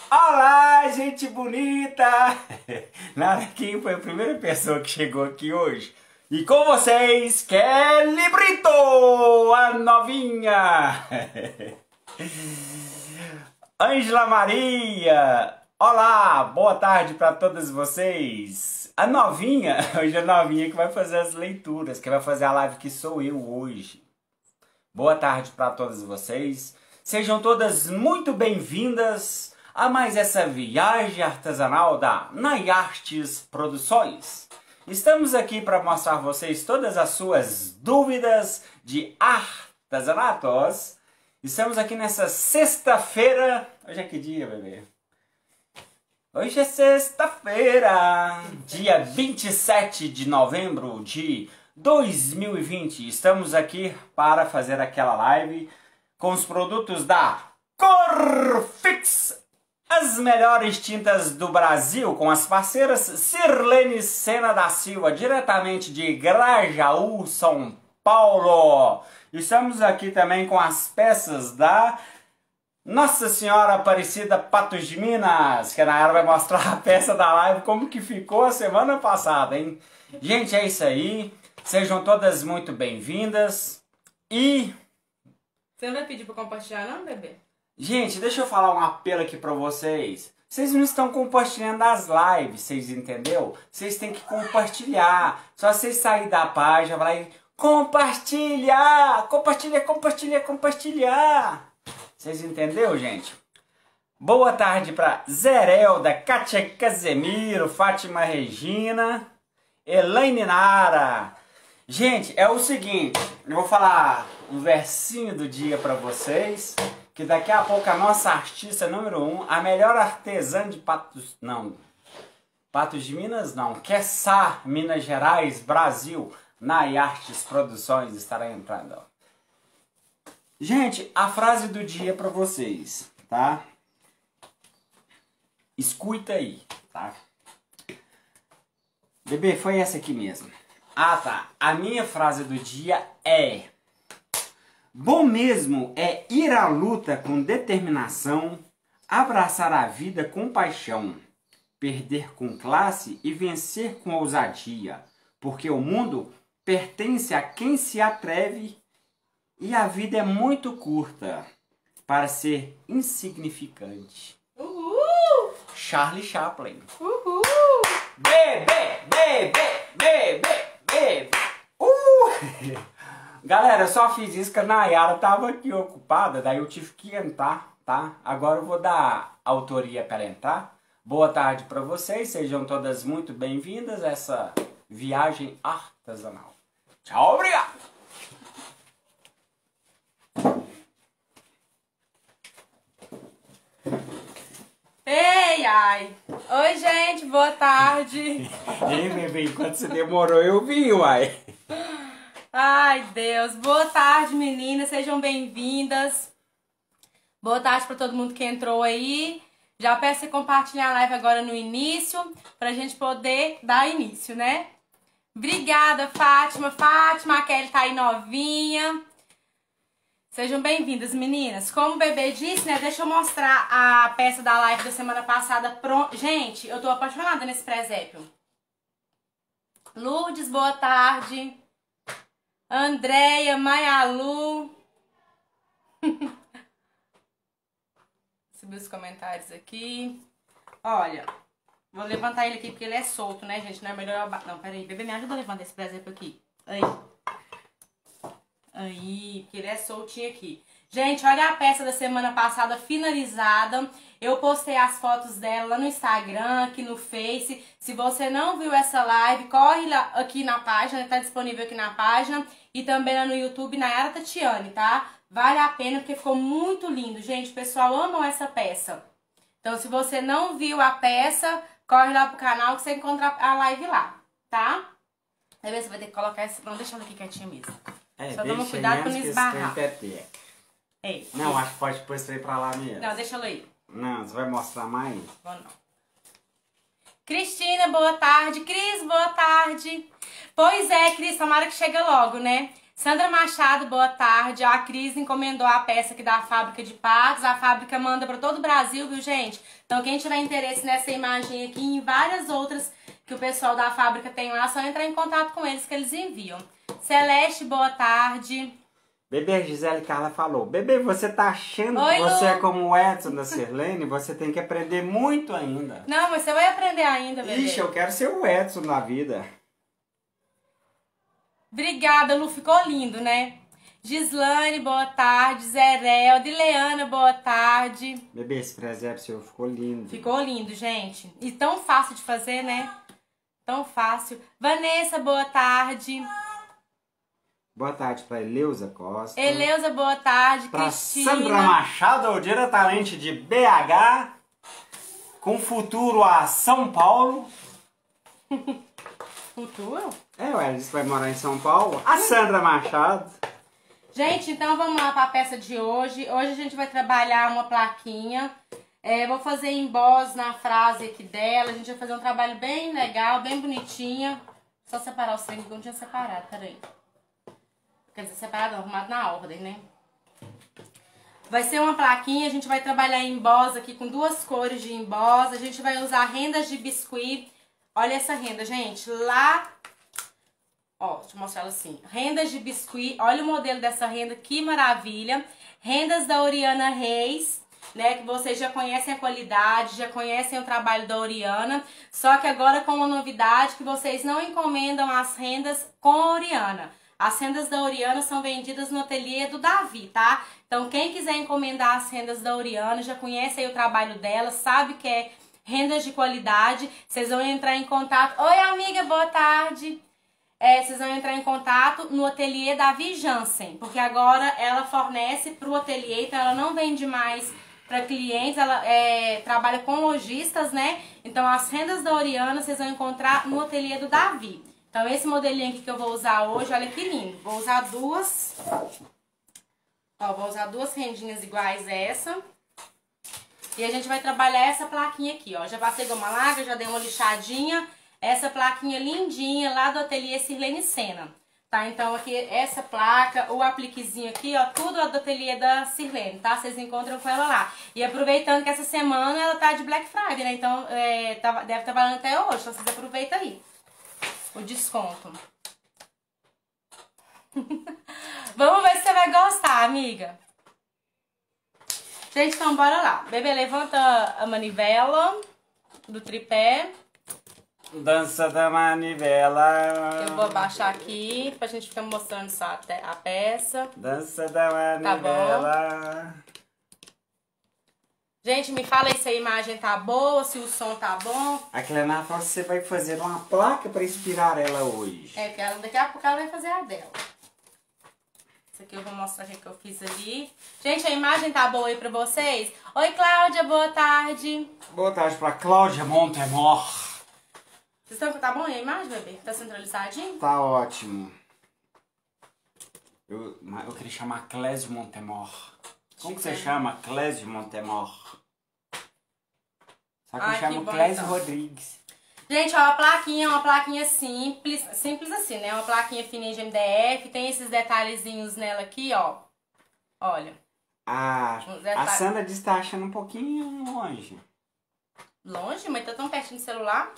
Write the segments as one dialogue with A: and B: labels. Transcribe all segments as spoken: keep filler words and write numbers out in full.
A: Olá, gente bonita! Nada, quem foi a primeira pessoa que chegou aqui hoje? E com vocês, Kelly Brito, a novinha! Ângela Maria, olá, boa tarde para todas vocês! A novinha, hoje é a novinha que vai fazer as leituras, que vai fazer a live que sou eu hoje. Boa tarde para todas vocês, sejam todas muito bem-vindas a mais essa viagem artesanal da Nayartes Produções. Estamos aqui para mostrar a vocês todas as suas dúvidas de artesanatos. Estamos aqui nessa sexta-feira. Hoje é que dia, bebê? Hoje é sexta-feira, dia vinte e sete de novembro de dois mil e vinte. Estamos aqui para fazer aquela live com os produtos da Corfix. As melhores tintas do Brasil, com as parceiras Sirlene Sena da Silva, diretamente de Grajaú, São Paulo. Estamos aqui também com as peças da Nossa Senhora Aparecida Patos de Minas, que a Nayara vai mostrar a peça da live, como que ficou a semana passada, hein? Gente, é isso aí. Sejam todas muito bem-vindas. E...
B: Você não vai pedir para compartilhar não, bebê?
A: Gente, deixa eu falar um apelo aqui pra vocês. Vocês não estão compartilhando as lives, vocês entenderam? Vocês têm que compartilhar. Só vocês saírem da página, vai lá e compartilhar, compartilhar, compartilhar, compartilhar. Vocês entenderam, gente? Boa tarde pra Zerelda, Kátia Casemiro, Fátima Regina, Elaine Nara. Gente, é o seguinte, eu vou falar um versinho do dia pra vocês. Que daqui a pouco a nossa artista número um, a melhor artesã de Patos... Não, Patos de Minas não. Queçá, Minas Gerais, Brasil, Nayartes Produções estará entrando. Gente, a frase do dia para vocês, tá? Escuta aí, tá? Bebê, foi essa aqui mesmo. Ah, tá. A minha frase do dia é... Bom mesmo é ir à luta com determinação, abraçar a vida com paixão, perder com classe e vencer com ousadia, porque o mundo pertence a quem se atreve e a vida é muito curta para ser insignificante.
B: Uhul!
A: Charlie Chaplin.
B: Uhul!
A: Bebê, bebê, bebê, bebê. Uh! Galera, eu só fiz isso que a Nayara tava aqui ocupada, daí eu tive que entrar, tá? Agora eu vou dar autoria para entrar. Boa tarde para vocês, sejam todas muito bem-vindas a essa viagem artesanal. Tchau, obrigado!
B: Ei, ai! Oi, gente, boa tarde!
A: Ei, bebê, enquanto você demorou eu vi, uai!
B: Ai, Deus. Boa tarde, meninas. Sejam bem-vindas. Boa tarde para todo mundo que entrou aí. Já peço que compartilhe a live agora no início, pra gente poder dar início, né? Obrigada, Fátima. Fátima, a Kelly tá aí novinha. Sejam bem-vindas, meninas. Como o bebê disse, né? Deixa eu mostrar a peça da live da semana passada. Pronto. Gente, eu tô apaixonada nesse presépio. Lourdes, boa tarde. Andréia, Maialu. Subir os comentários aqui. Olha, vou levantar ele aqui porque ele é solto, né, gente? Não é melhor eu... Não, peraí. Bebê, me ajuda a levantar esse presépio aqui. Aí. Aí, porque ele é soltinho aqui. Gente, olha a peça da semana passada finalizada. Eu postei as fotos dela lá no Instagram, aqui no Face. Se você não viu essa live, corre lá aqui na página, tá disponível aqui na página. E também lá no YouTube, Nayara Tatiane, tá? Vale a pena porque ficou muito lindo. Gente, o pessoal ama essa peça. Então, se você não viu a peça, corre lá pro canal que você encontra a live lá, tá? Aí você vai ter que colocar essa... Não, deixa ela aqui quietinha mesmo.
A: É,
B: só toma cuidado pra não esbarrar.
A: É, não, acho que pode pôr isso aí pra lá mesmo.
B: Não, deixa ela aí.
A: Não, você vai mostrar mais?
B: Vou não. Cristina, boa tarde. Cris, boa tarde. Pois é, Cris, tomara que chegue logo, né? Sandra Machado, boa tarde. A Cris encomendou a peça aqui da fábrica de Patos. A fábrica manda para todo o Brasil, viu, gente? Então, quem tiver interesse nessa imagem aqui e em várias outras que o pessoal da fábrica tem lá, é só entrar em contato com eles que eles enviam. Celeste, boa tarde.
A: Bebê, Gisele Carla falou. Bebê, você tá achando
B: Oi,
A: que você
B: Lu.
A: é como o Edson da Sirlene? Você tem que aprender muito ainda.
B: Não, mas você vai aprender ainda, bebê.
A: Ixi, eu quero ser o Edson na vida.
B: Obrigada, Lu. Ficou lindo, né? Gislane, boa tarde. Zerel, Dileana, boa tarde.
A: Bebê, esse presépio seu ficou lindo.
B: Ficou lindo, gente. E tão fácil de fazer, né? Tão fácil. Vanessa, boa tarde.
A: Boa tarde pra Eleusa Costa.
B: Eleusa, boa tarde.
A: Pra
B: Cristina.
A: Sandra Machado, diretamente de B H, com futuro a São Paulo.
B: Futuro?
A: É, ué, disse que vai morar em São Paulo. A Sandra Machado.
B: Gente, então vamos lá para a peça de hoje. Hoje a gente vai trabalhar uma plaquinha. É, vou fazer emboss na frase aqui dela. A gente vai fazer um trabalho bem legal, bem bonitinha. Só separar os trem que eu não tinha separado, peraí. Quer dizer, separado não, arrumado na ordem, né? Vai ser uma plaquinha, a gente vai trabalhar emboss aqui com duas cores de emboss. A gente vai usar rendas de biscuit. Olha essa renda, gente. Lá... Ó, deixa eu mostrar ela assim. Rendas de biscuit. Olha o modelo dessa renda, que maravilha. Rendas da Oriana Reis, né? Que vocês já conhecem a qualidade, já conhecem o trabalho da Oriana. Só que agora com uma novidade, que vocês não encomendam as rendas com a Oriana. As rendas da Oriana são vendidas no ateliê do Davi, tá? Então, quem quiser encomendar as rendas da Oriana, já conhece aí o trabalho dela, sabe que é rendas de qualidade. Vocês vão entrar em contato. Oi, amiga, boa tarde. É, vocês vão entrar em contato no ateliê Davi Jansen, porque agora ela fornece para o ateliê, então ela não vende mais para clientes, ela é, trabalha com lojistas, né? Então, as rendas da Oriana vocês vão encontrar no ateliê do Davi. Então, esse modelinho aqui que eu vou usar hoje, olha que lindo. Vou usar duas. Ó, vou usar duas rendinhas iguais a essa. E a gente vai trabalhar essa plaquinha aqui, ó. Já passei goma larga, já dei uma lixadinha. Essa plaquinha lindinha lá do ateliê Sirlene Sena. Tá? Então, aqui, essa placa, o apliquezinho aqui, ó, tudo do ateliê da Sirlene, tá? Vocês encontram com ela lá. E aproveitando que essa semana ela tá de Black Friday, né? Então, é, tá, deve estar valendo até hoje, então vocês aproveitam aí o desconto. Vamos ver se você vai gostar, amiga. Gente, então bora lá. Bebê, levanta a manivela do tripé.
A: Dança da manivela.
B: Eu vou abaixar aqui pra gente ficar mostrando só a peça.
A: Dança da manivela.
B: Tá. Gente, me fala aí se a imagem tá boa, se o som tá bom.
A: A Clenar falou que você vai fazer uma placa para inspirar ela hoje.
B: É, que ela, daqui a pouco ela vai fazer a dela. Isso aqui eu vou mostrar o que eu fiz ali. Gente, a imagem tá boa aí pra vocês? Oi, Cláudia, boa tarde.
A: Boa tarde pra Cláudia Montemor.
B: Vocês estão, tá bom aí a imagem, bebê? Tá centralizadinho?
A: Tá ótimo. Eu, eu queria chamar Clésio Montemor. Como que você chama? Clésio Montemor. Só que
B: Ai,
A: eu chamo
B: que bom,
A: Clésio
B: então.
A: Rodrigues.
B: Gente, ó, a plaquinha é uma plaquinha simples, simples assim, né? Uma plaquinha fininha de M D F, tem esses detalhezinhos nela aqui, ó. Olha.
A: Ah,
B: Uns
A: a
B: detalhes.
A: Sandra disse que tá achando um pouquinho longe.
B: Longe? Mas tá tão pertinho do celular.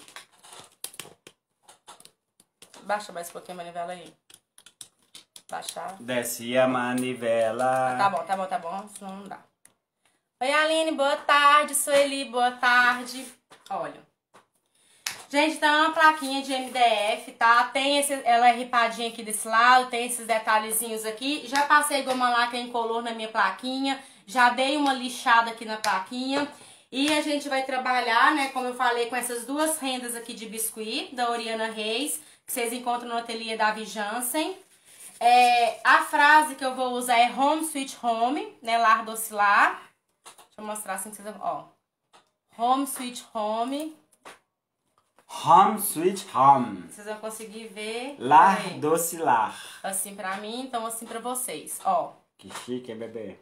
B: Baixa mais um pouquinho a manivela aí. Baixar.
A: Desce a manivela.
B: Tá bom, tá bom, tá bom. Senão não dá. Oi, Aline, boa tarde. Sueli, boa tarde. Olha. Gente, então é uma plaquinha de M D F, tá? Tem esse, ela é ripadinha aqui desse lado, tem esses detalhezinhos aqui. Já passei goma laca incolor na minha plaquinha. Já dei uma lixada aqui na plaquinha. E a gente vai trabalhar, né, como eu falei, com essas duas rendas aqui de biscuit, da Oriana Reis, que vocês encontram no ateliê Davi Jansen. É, a frase que eu vou usar é Home Sweet Home, né, lar do oscilar. Deixa eu mostrar assim que vocês vão, ó. Home Sweet Home.
A: Home Sweet Home.
B: Vocês vão conseguir ver.
A: Lar
B: Aí.
A: doce lar.
B: Assim pra mim, então assim pra vocês, ó.
A: Que chique, bebê.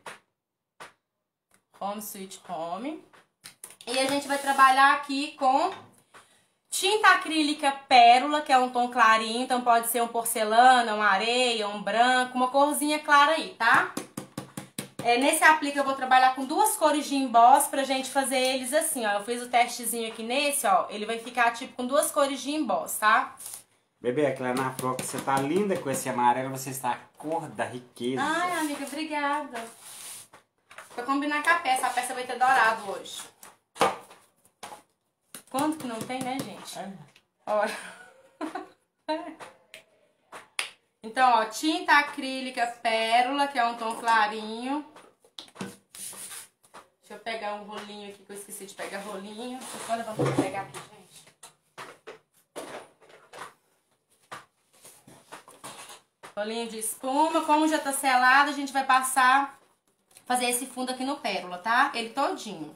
B: Home Sweet Home. E a gente vai trabalhar aqui com tinta acrílica pérola, que é um tom clarinho, então pode ser um porcelana, uma areia, um branco, uma corzinha clara aí, tá? É, nesse aplique eu vou trabalhar com duas cores de emboss pra gente fazer eles assim, ó. Eu fiz o testezinho aqui nesse, ó. Ele vai ficar tipo com duas cores de emboss, tá?
A: Bebê, aquela na flor que você tá linda com esse amarelo, você está a cor da riqueza.
B: Ai, amiga, obrigada. Pra combinar com a peça, a peça vai ter dourado hoje. Quanto que não tem, né, gente?
A: É.
B: Olha. Então, ó, tinta acrílica pérola, que é um tom clarinho. Deixa eu pegar um rolinho aqui, que eu esqueci de pegar rolinho. Deixa eu só levantar pra pegar aqui, gente. Rolinho de espuma. Como já tá selado, a gente vai passar, fazer esse fundo aqui no pérola, tá? Ele todinho.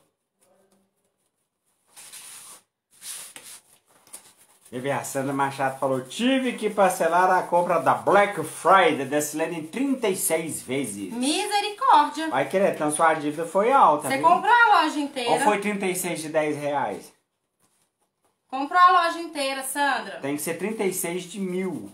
A: Bebê, a Sandra Machado falou, tive que parcelar a compra da Black Friday da Silene em trinta e seis vezes.
B: Misericórdia.
A: Vai querer, então sua dívida foi alta,
B: Você
A: viu?
B: comprou a loja inteira.
A: Ou foi trinta e seis de dez reais?
B: Comprou a loja inteira, Sandra.
A: Tem que ser trinta e seis de mil.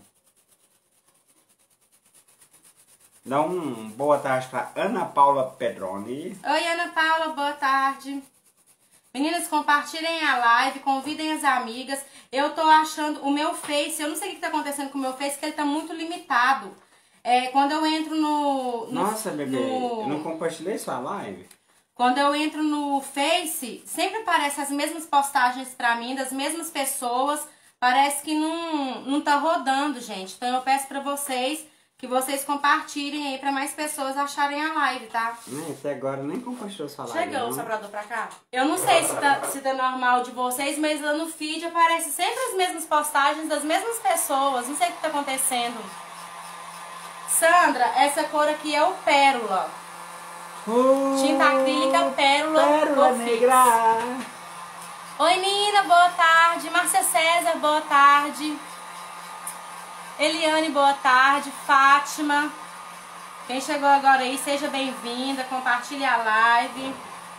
A: Dá um boa tarde pra Ana Paula Pedroni.
B: Oi, Ana Paula, boa tarde. Meninas, compartilhem a live, convidem as amigas. Eu tô achando o meu Face, eu não sei o que tá acontecendo com o meu Face, que ele tá muito limitado. É, quando eu entro no... no
A: Nossa, bebê,
B: no,
A: eu não compartilhei sua live.
B: Quando eu entro no Face, sempre aparecem as mesmas postagens pra mim, das mesmas pessoas. Parece que não, não tá rodando, gente. Então eu peço pra vocês que vocês compartilhem aí pra mais pessoas acharem a live, tá?
A: Não, até agora nem compartilhou sua live.
B: Chegou
A: não.
B: o soprador pra cá? Eu não sei se tá, se tá normal de vocês, mas lá no feed aparece sempre as mesmas postagens das mesmas pessoas. Não sei o que tá acontecendo. Sandra, essa cor aqui é o pérola.
A: Uh,
B: Tinta acrílica pérola.
A: Pérola negra.
B: Oi, Nina, boa tarde. Márcia César, boa tarde. Eliane, boa tarde. Fátima. Quem chegou agora aí, seja bem-vinda. Compartilhe a live.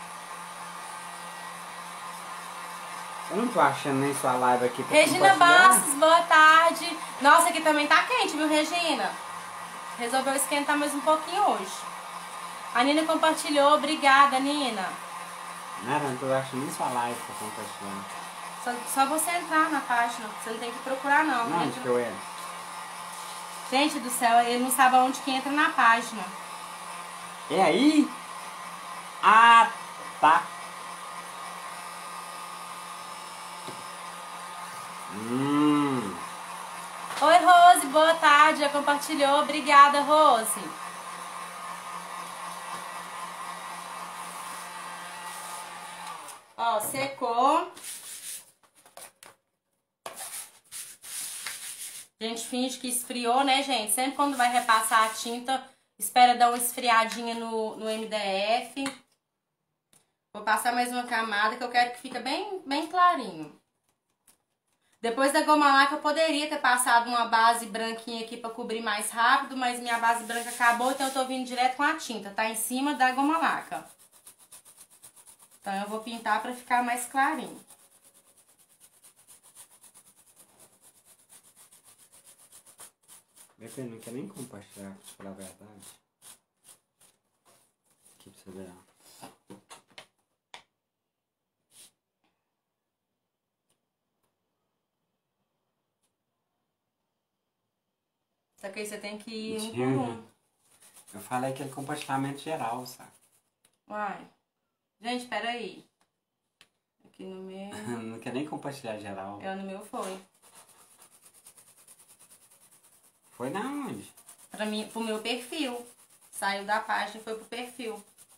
A: Eu não tô achando nem sua live aqui pra
B: Regina
A: compartilhar.
B: Bastos, boa tarde. Nossa, aqui também tá quente, viu, Regina? Resolveu esquentar mais um pouquinho hoje. A Nina compartilhou, obrigada, Nina.
A: Nada, não tô achando nem sua live pra compartilhar.
B: Só, só você entrar na página, você não tem que procurar não.
A: Não,
B: Gente,
A: onde que eu entro?
B: gente do céu, ele não sabe aonde que entra na página.
A: É aí? Ah, tá. Hum.
B: Oi, Rose, boa tarde, já compartilhou, obrigada, Rose. Ó, secou. A gente finge que esfriou, né, gente? Sempre quando vai repassar a tinta, espera dar uma esfriadinha no, no M D F. Vou passar mais uma camada que eu quero que fique bem, bem clarinho. Depois da goma laca eu poderia ter passado uma base branquinha aqui pra cobrir mais rápido, mas minha base branca acabou, então eu tô vindo direto com a tinta, tá em cima da goma laca. Então eu vou pintar pra ficar mais clarinho.
A: Bebê, não quer nem compartilhar, pra te falar a verdade. Aqui pra você ver, ó.
B: Só que aí você tem que ir um por um.
A: Eu falei aquele compartilhamento geral, sabe?
B: Uai. Gente, peraí. Aqui no meu...
A: Não quer nem compartilhar geral.
B: Eu no meu foi.
A: Foi na onde?
B: Pra mim, pro meu perfil. Saiu da página e foi pro perfil.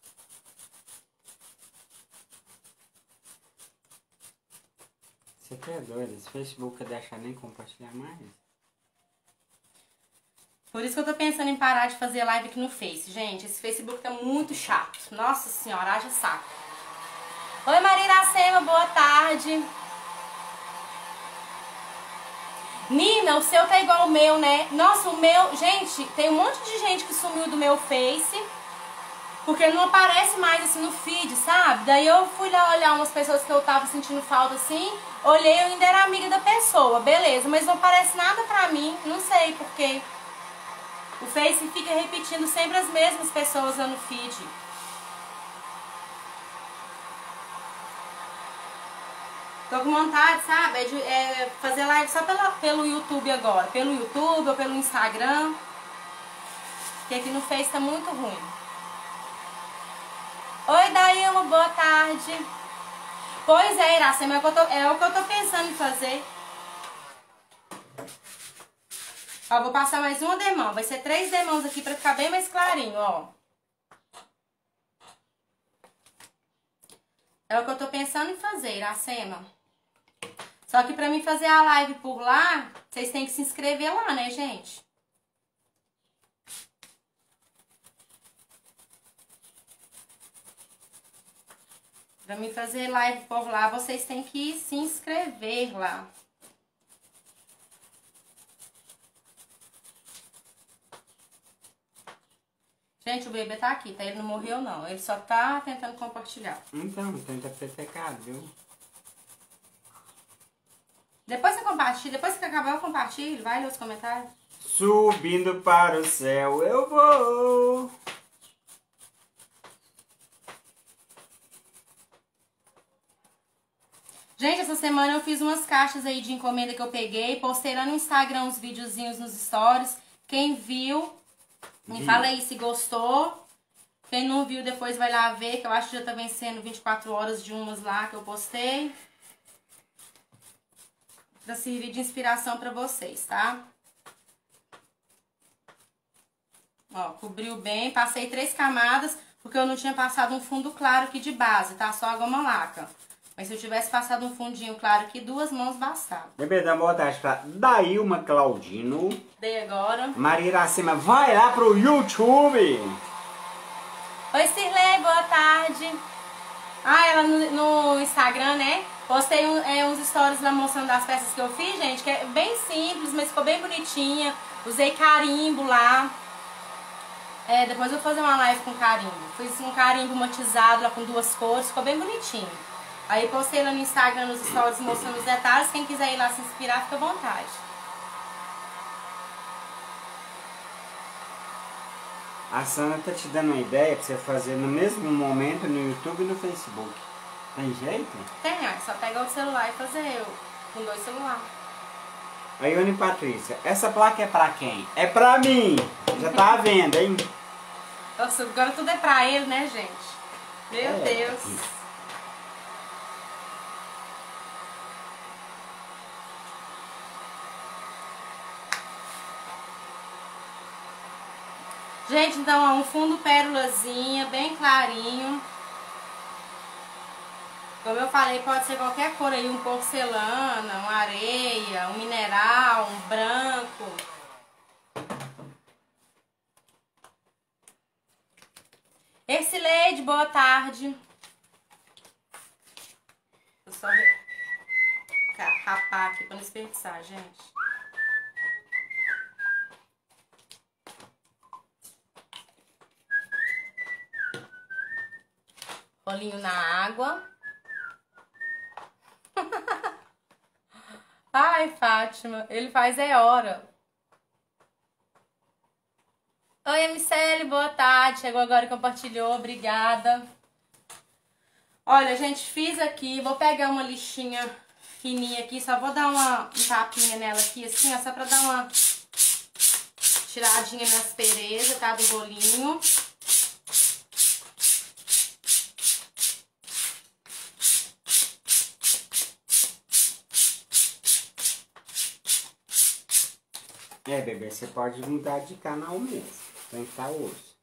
A: Você que é doido, esse Facebook quer deixar nem compartilhar mais?
B: Por isso que eu tô pensando em parar de fazer live aqui no Face. Gente, esse Facebook tá muito chato. Nossa senhora, haja saco. Oi, Maria Iracema, boa tarde. Nina, o seu tá igual ao meu, né? Nossa, o meu... Gente, tem um monte de gente que sumiu do meu Face. Porque não aparece mais assim no feed, sabe? Daí eu fui lá olhar umas pessoas que eu tava sentindo falta assim, olhei, eu ainda era amiga da pessoa, beleza, mas não aparece nada pra mim, não sei porquê. O Face fica repetindo sempre as mesmas pessoas lá no feed. Tô com vontade, sabe? É de é fazer live só pela, pelo YouTube agora. Pelo YouTube ou pelo Instagram. Porque aqui no Face tá muito ruim. Oi, Dailma, boa tarde. Pois é, Iracema, é o que eu tô, é o que eu tô pensando em fazer. Ó, vou passar mais uma demão. Vai ser três demãos aqui pra ficar bem mais clarinho, ó. É o que eu tô pensando em fazer, Iracema. Só que pra mim fazer a live por lá, vocês têm que se inscrever lá, né, gente? Pra mim fazer live por lá, vocês têm que se inscrever lá. Gente, o bebê tá aqui, tá? Ele não morreu, não. Ele só tá tentando compartilhar.
A: Então, tenta ser pecado, viu?
B: Depois você compartilha, depois que acabar eu compartilho, vai ler os comentários.
A: Subindo para o céu eu vou.
B: Gente, essa semana eu fiz umas caixas aí de encomenda que eu peguei, postei lá no Instagram uns videozinhos nos stories. Quem viu, me
A: Vi.
B: fala aí se gostou. Quem não viu, depois vai lá ver, que eu acho que já tá vencendo vinte e quatro horas de umas lá que eu postei. Pra servir de inspiração pra vocês, tá? Ó, cobriu bem, passei três camadas, porque eu não tinha passado um fundo claro aqui de base, tá? Só a goma laca. Mas se eu tivesse passado um fundinho claro aqui, duas mãos bastavam.
A: Bebê, dá boa tarde pra Dailma Claudino.
B: Dei agora.
A: Maria Iracema, vai lá pro YouTube.
B: Oi, Cirlei, boa tarde. Ah, ela no, no Instagram, né? Postei um, é, uns stories lá mostrando as peças que eu fiz, gente, que é bem simples, mas ficou bem bonitinha. Usei carimbo lá. É, depois eu vou fazer uma live com carimbo. Fiz um carimbo matizado lá com duas cores, ficou bem bonitinho. Aí postei lá no Instagram, nos stories, mostrando os detalhes. Quem quiser ir lá se inspirar, fica à vontade.
A: A Sandra tá te dando uma ideia pra você fazer no mesmo momento no YouTube e no Facebook. Tem jeito?
B: Tem, é só pegar o celular e fazer eu com dois celulares.
A: A Ione Patrícia, essa placa é pra quem? É pra mim! Já tá à venda, hein?
B: Nossa, agora tudo é pra ele, né, gente? Meu
A: É.
B: Deus. Gente, então, ó, um fundo pérolazinha, bem clarinho. Como eu falei, pode ser qualquer cor aí, um porcelana, uma areia, um mineral, um branco. Ercileide, boa tarde. Vou só rapar aqui pra não desperdiçar, gente. Rolinho na água. Ai, Fátima, ele faz é hora. Oi, M C L, boa tarde. Chegou agora e compartilhou, obrigada. Olha, gente, fiz aqui, vou pegar uma lixinha fininha aqui, só vou dar uma, um tapinha nela aqui, assim, ó, só pra dar uma tiradinha nas perezas, tá, do bolinho.
A: É, bebê, você pode mudar de canal mesmo. Tem que estar hoje.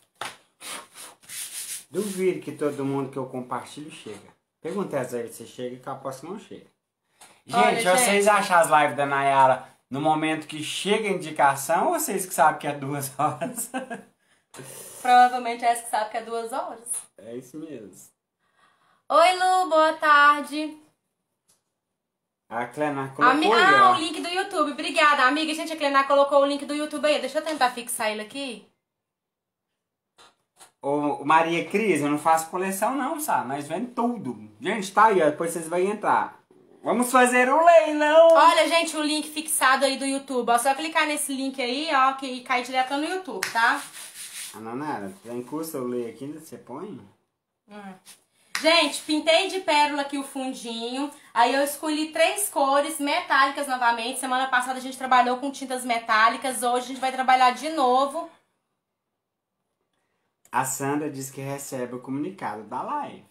A: Duvido que todo mundo que eu compartilho chega. Pergunta às vezes se chega e que eu aposto que não chega. Gente,
B: Olha,
A: vocês
B: gente.
A: acham as lives da Nayara no momento que chega a indicação ou vocês que sabem que é duas horas?
B: Provavelmente é essa que sabe que é duas horas.
A: É isso mesmo.
B: Oi, Lu, boa tarde.
A: A Clenar
B: Ami...
A: colocou aí,
B: Ah,
A: ó.
B: o link do YouTube. Obrigada, amiga. Gente, a Clenar colocou o link do YouTube aí. Deixa eu tentar fixar ele aqui.
A: Ô, Maria Cris, eu não faço coleção não, sabe? Nós vendo tudo. Gente, tá aí, ó, depois vocês vão entrar. Vamos fazer um leilão!
B: Olha, gente, o link fixado aí do YouTube. Ó, só clicar nesse link aí, ó, que cai direto no YouTube, tá?
A: Ah, não, nada. Tem custo eu ler aqui, você põe?
B: Hum. Gente, pintei de pérola aqui o fundinho. Aí eu escolhi três cores metálicas novamente. Semana passada a gente trabalhou com tintas metálicas. Hoje a gente vai trabalhar de novo.
A: A Sandra diz que recebe o comunicado da live.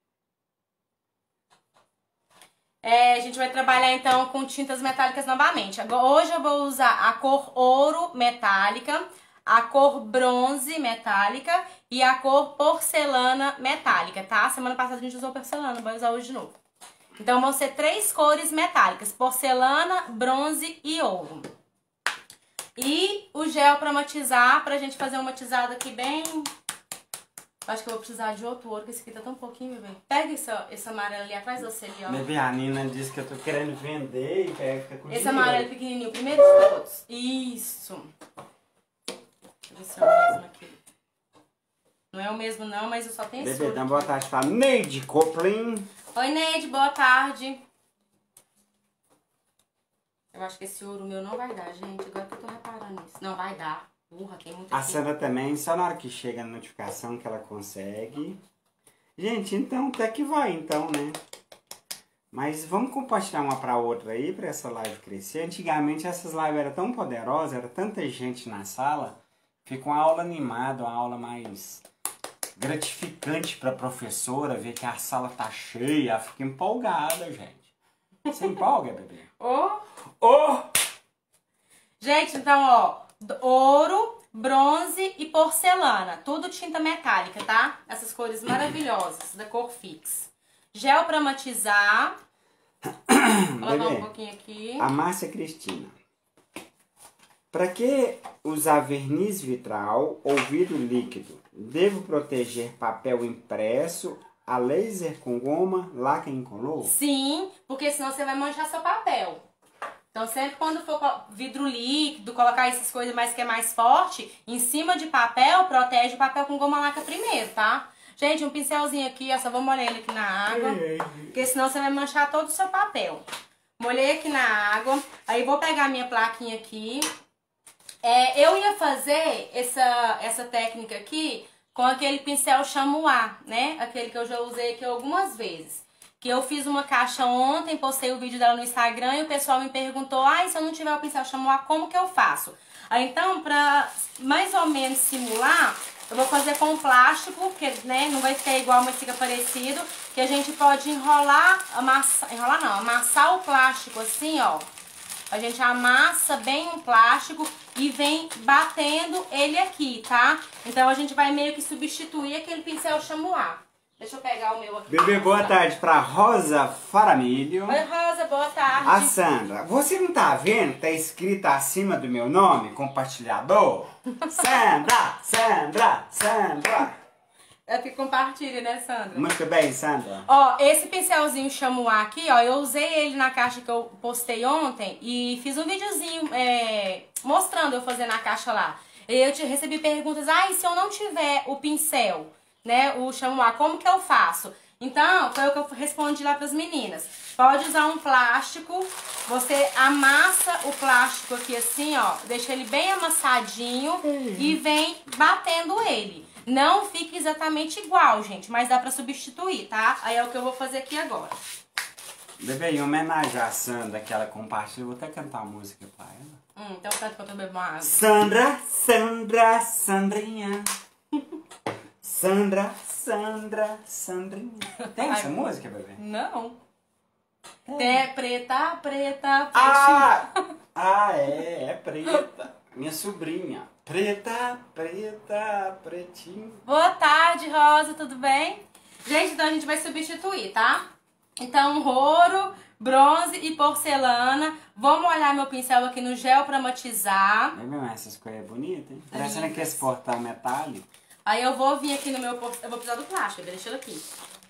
B: É, a gente vai trabalhar então com tintas metálicas novamente. Agora, hoje eu vou usar a cor ouro metálica, a cor bronze metálica e a cor porcelana metálica, tá? Semana passada a gente usou porcelana, vai usar hoje de novo. Então vão ser três cores metálicas, porcelana, bronze e ouro. E o gel pra matizar, pra gente fazer um matizado aqui bem... Acho que eu vou precisar de outro ouro, que esse aqui tá tão pouquinho, bebê. Pega esse, esse amarelo ali atrás de você ali, ó.
A: Bebê, a Nina disse que eu tô querendo vender e pega, fica com
B: Esse
A: dinheiro.
B: amarelo pequenininho, o primeiro de todos. Isso. Deixa eu ver se é o mesmo aqui. Não é o mesmo não, mas eu só tenho esse
A: Bebê,
B: ouro
A: dá uma
B: aqui.
A: boa tarde pra Neide Coplin.
B: Oi, Neide, boa tarde. Eu acho que esse ouro meu não vai dar, gente. Agora que eu tô reparando nisso. Não, vai dar. Porra, tem muito
A: A
B: aqui.
A: Sandra também, só na hora que chega a notificação que ela consegue. Gente, então até que vai, então, né? Mas vamos compartilhar uma pra outra aí, pra essa live crescer. Antigamente essas lives eram tão poderosas, era tanta gente na sala. Fica uma aula animada, uma aula mais gratificante pra professora, ver que a sala tá cheia, ela fica empolgada, gente. Você empolga, bebê?
B: Ô!
A: Oh!
B: Gente, então, ó, ouro, bronze e porcelana. Tudo tinta metálica, tá? Essas cores maravilhosas, da cor Fix. Gel pra matizar. Vou colocar
A: Bebê,
B: um pouquinho aqui.
A: a Márcia Cristina. Para que usar verniz vitral ou vidro líquido? Devo proteger papel impresso a laser com goma, lacre incolor?
B: Sim, porque senão você vai manchar seu papel. Então sempre quando for co- vidro líquido, colocar essas coisas mais que é mais forte, em cima de papel, protege o papel com goma laca primeiro, tá? Gente, um pincelzinho aqui, ó, só vou molhar ele aqui na água, porque senão você vai manchar todo o seu papel. Molhei aqui na água, aí vou pegar a minha plaquinha aqui. É, eu ia fazer essa, essa técnica aqui com aquele pincel chamois, né? Aquele que eu já usei aqui algumas vezes. Que eu fiz uma caixa ontem, postei o vídeo dela no Instagram e o pessoal me perguntou: ai, se eu não tiver o pincel chamois, como que eu faço? Aí, então, pra mais ou menos simular, eu vou fazer com plástico, porque né, não vai ficar igual, mas fica parecido. Que a gente pode enrolar, amassar, enrolar não, amassar o plástico assim, ó. A gente amassa bem um plástico e vem batendo ele aqui, tá? Então a gente vai meio que substituir aquele pincel chamois. Deixa eu pegar o meu aqui.
A: Bebê, boa tarde para Rosa Faramilho.
B: Oi, Rosa, boa tarde.
A: A Sandra, você não tá vendo? Tá escrito acima do meu nome, compartilhador? Sandra, Sandra, Sandra.
B: É que compartilha, né, Sandra?
A: Muito bem, Sandra.
B: Ó, esse pincelzinho chamois aqui, ó, eu usei ele na caixa que eu postei ontem e fiz um videozinho é, mostrando eu fazendo a caixa lá. Eu te recebi perguntas: ah, e se eu não tiver o pincel, né, o chamois, como que eu faço? Então, foi o que eu respondi lá para as meninas. Pode usar um plástico, você amassa o plástico aqui assim, ó, deixa ele bem amassadinho uhum. e vem batendo ele. Não fica exatamente igual, gente, mas dá pra substituir, tá? Aí é o que eu vou fazer aqui agora.
A: Bebê, em homenagem à Sandra que ela compartilha, vou até cantar uma música pra ela.
B: Hum, então canta pra eu beber uma água.
A: Sandra, Sandra, Sandrinha. Sandra, Sandra, Sandrinha. Tem essa Ai, música, bebê?
B: Não. É, é preta, preta, preta.
A: Ah, ah, é, é preta. Minha sobrinha. Preta, preta, pretinho.
B: Boa tarde, Rosa, tudo bem? Gente, então a gente vai substituir, tá? Então, ouro, bronze e porcelana. Vou molhar meu pincel aqui no gel pra matizar.
A: É mesmo, essas coisas bonitas, hein? Parecendo que esse portal metálico.
B: Aí eu vou vir aqui no meu portal. Eu vou precisar do plástico, deixa ele aqui.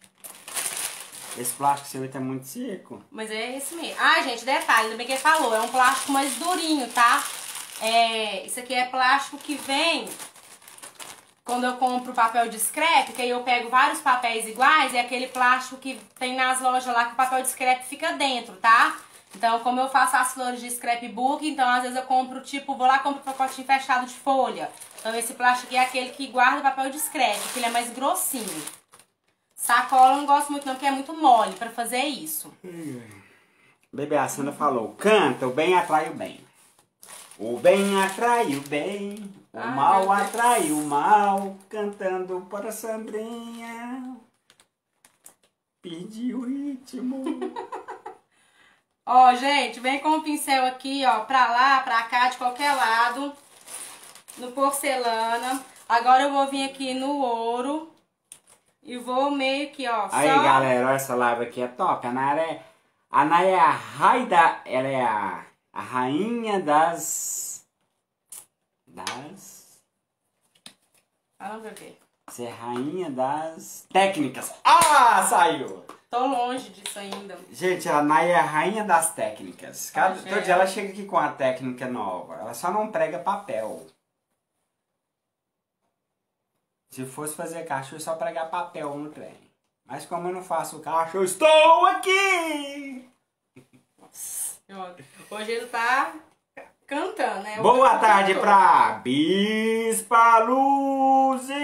A: Esse plástico seu tá muito seco.
B: Mas é esse mesmo. Ah, gente, detalhe, ainda bem que ele falou, é um plástico mais durinho, tá? É, isso aqui é plástico que vem quando eu compro papel de scrap, que aí eu pego vários papéis iguais, é aquele plástico que tem nas lojas lá que o papel de scrap fica dentro, tá? Então, como eu faço as flores de scrapbook, então às vezes eu compro, tipo, vou lá e compro um pacotinho fechado de folha. Então esse plástico aqui é aquele que guarda o papel de scrap, que ele é mais grossinho. Sacola eu não gosto muito não, porque é muito mole pra fazer isso.
A: Hum. Bebê, a Sandra falou, canta, o bem atrai o bem. O bem atrai o bem, o
B: Ai,
A: mal atrai o mal, cantando para a Sandrinha. Pedi o ritmo.
B: Ó, gente, vem com o pincel aqui, ó, pra lá, pra cá, de qualquer lado. No porcelana. Agora eu vou vir aqui no ouro. E vou meio que, ó,
A: Aí,
B: só...
A: galera, olha essa live aqui é top. A Naya é, a Naya é a raida, ela é a, a rainha das... Das...
B: Fala, bebê.
A: Você é rainha das técnicas. Ah, saiu!
B: Tô longe disso ainda.
A: Gente, a Naya é a rainha das técnicas. Cada,
B: Achei.
A: todo dia ela chega aqui com a técnica nova. Ela só não prega papel. Se fosse fazer caixa, eu só pregar papel no trem. Mas como eu não faço caixa, eu estou aqui!
B: Hoje ele tá cantando, né?
A: Boa tarde pra Bispa Luzinete!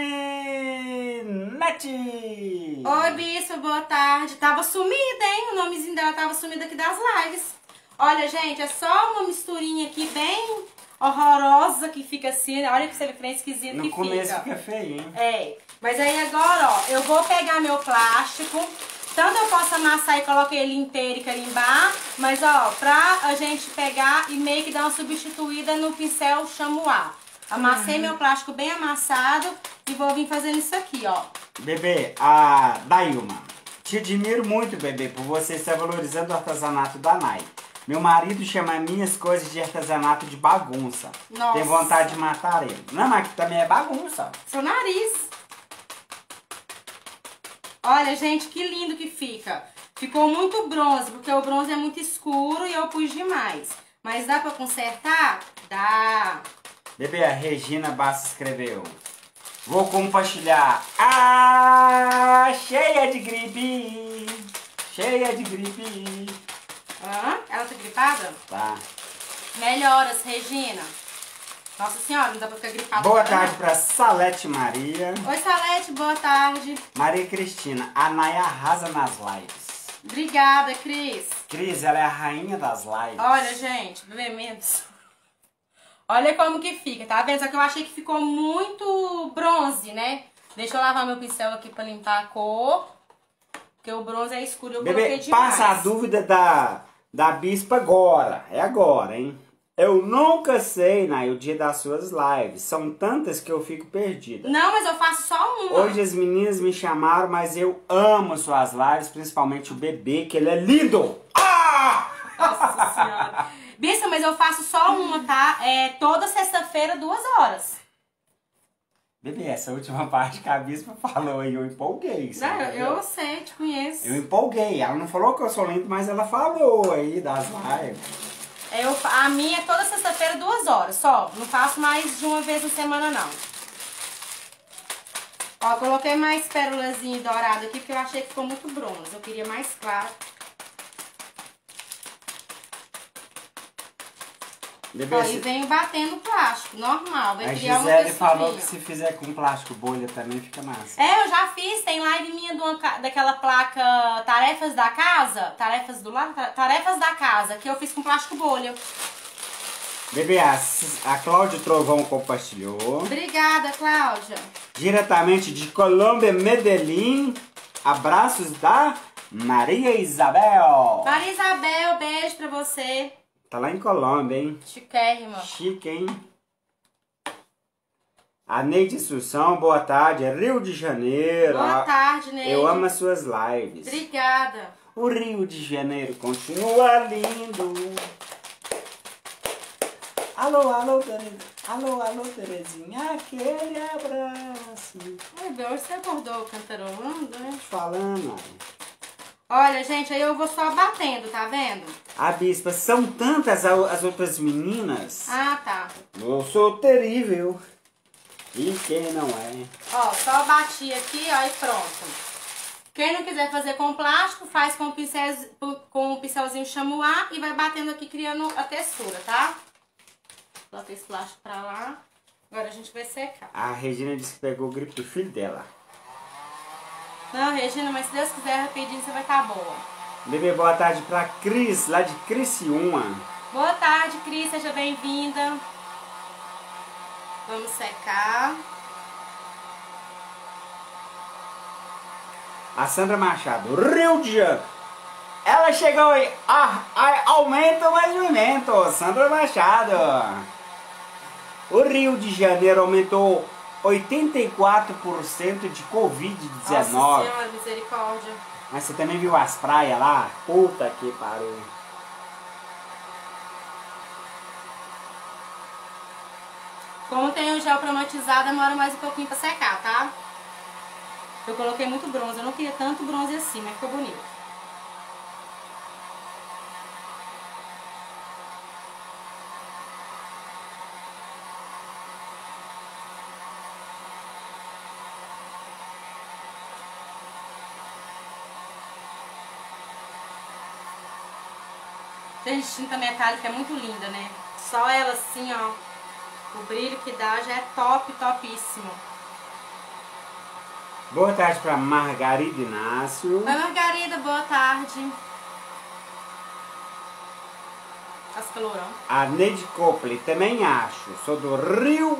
B: Oi, Bispa, boa tarde. Tava sumida, hein? O nomezinho dela tava sumido aqui das lives. Olha, gente, é só uma misturinha aqui bem horrorosa que fica assim. Olha que você vê que bem esquisito
A: No
B: que
A: começo
B: fica.
A: fica feio, hein?
B: É. Mas aí agora, ó, eu vou pegar meu plástico. Tanto eu posso amassar e colocar ele inteiro e carimbar. Mas, ó, pra a gente pegar e meio que dar uma substituída no pincel chamois. Amassei
A: Uhum.
B: meu plástico bem amassado e vou vir fazendo isso aqui, ó.
A: Bebê, a Dailma, te admiro muito, bebê, por você estar valorizando o artesanato da Nai. Meu marido chama minhas coisas de artesanato de bagunça.
B: Nossa.
A: Tem vontade de matar ele. Não, mas que também é bagunça.
B: Seu nariz. Olha, gente, que lindo que fica. Ficou muito bronze, porque o bronze é muito escuro e eu pus demais. Mas dá pra consertar? Dá.
A: Bebê, a Regina Bassa escreveu. Vou compartilhar. Ah, cheia de gripe. Cheia de gripe.
B: Hã? Ela tá gripada?
A: Tá.
B: Melhoras, Regina. Nossa senhora, não dá pra ficar gripada.
A: Boa
B: não.
A: tarde pra Salete Maria.
B: Oi, Salete, boa tarde.
A: Maria Cristina, a Nai arrasa nas lives.
B: Obrigada, Cris.
A: Cris, ela é a rainha das lives.
B: Olha, gente, bebê menos. Olha como que fica, tá vendo? Só que eu achei que ficou muito bronze, né? Deixa eu lavar meu pincel aqui pra limpar a cor. Porque o bronze é escuro, eu coloquei
A: Bebê,
B: demais.
A: passa a dúvida da, da bispa agora. É agora, hein? Eu nunca sei, Nai, o dia das suas lives. São tantas que eu fico perdida.
B: Não, mas eu faço só uma.
A: Hoje as meninas me chamaram, mas eu amo suas lives, principalmente o bebê, que ele é lindo. Ah!
B: Nossa senhora. Bispa, mas eu faço só uma, tá? É toda sexta-feira, duas horas.
A: Bebê, essa última parte que a bispa falou aí, eu empolguei.
B: Não,
A: sabe?
B: eu, eu sei, te conheço.
A: Eu empolguei. Ela não falou que eu sou lindo, mas ela falou aí das lives.
B: Eu, a minha é toda sexta-feira, duas horas, só. Não faço mais de uma vez na semana, não. Ó, coloquei mais pérolazinha dourada aqui, porque eu achei que ficou muito bronze. Eu queria mais claro.
A: Bebê,
B: Ó,
A: se-
B: e venho batendo plástico, normal. Vai
A: a
B: criar uma
A: Gisele falou que
B: texturinha.
A: se fizer com plástico bolha também fica massa.
B: É, eu já fiz, tem live minha de uma ca- daquela placa Tarefas da Casa, Tarefas do Lar, Ta- Tarefas da Casa, que eu fiz com plástico bolha.
A: Bebê, a, a Cláudia Trovão compartilhou.
B: Obrigada, Cláudia.
A: Diretamente de Colômbia, Medellín. Abraços da Maria Isabel.
B: Maria Isabel, beijo pra você.
A: Tá lá em Colômbia, hein?
B: Chiquérrima.
A: Chique, hein? A Neide Assunção, boa tarde. É Rio de Janeiro.
B: Boa tarde, Neide.
A: Eu amo as suas lives.
B: Obrigada.
A: O Rio de Janeiro continua lindo. Alô, alô, Terezinha. Alô, alô, Terezinha. Aquele abraço.
B: Ai, Deus, você acordou cantarolando, né?
A: Falando, olha.
B: Olha, gente, aí eu vou só batendo, tá vendo?
A: A bispa, são tantas a- as outras meninas.
B: Ah, tá.
A: Eu sou terrível. E quem não é?
B: Ó, só bati aqui, ó, e pronto. Quem não quiser fazer com plástico, faz com o pincel, com o pincelzinho chamois e vai batendo aqui, criando a textura, tá? Coloquei esse plástico pra lá. Agora a gente vai secar.
A: A Regina disse que pegou o gripe do filho dela.
B: Não, Regina, mas se Deus quiser, rapidinho você vai estar boa.
A: Bebê, boa tarde pra Cris, lá de Criciúma.
B: Boa tarde, Cris, seja bem-vinda. Vamos secar.
A: A Sandra Machado, Rio de Janeiro. Ela chegou aí. Ah, ah, aumenta mais movimento. Sandra Machado. O Rio de Janeiro aumentou oitenta e quatro por cento de covid dezenove.
B: Nossa Senhora, misericórdia.
A: Mas você também viu as praias lá? Puta que pariu.
B: Como tem o gel aromatizado, demora mais um pouquinho pra secar, tá? Eu coloquei muito bronze, eu não queria tanto bronze assim, mas ficou bonito. Gente, tinta metálica é muito linda, né? Só ela assim, ó, o brilho que dá já é top, topíssimo.
A: Boa tarde para Margarida Inácio.
B: Oi, Margarida, boa tarde. As calorão.
A: A Neide Copley, também acho. Sou do Rio.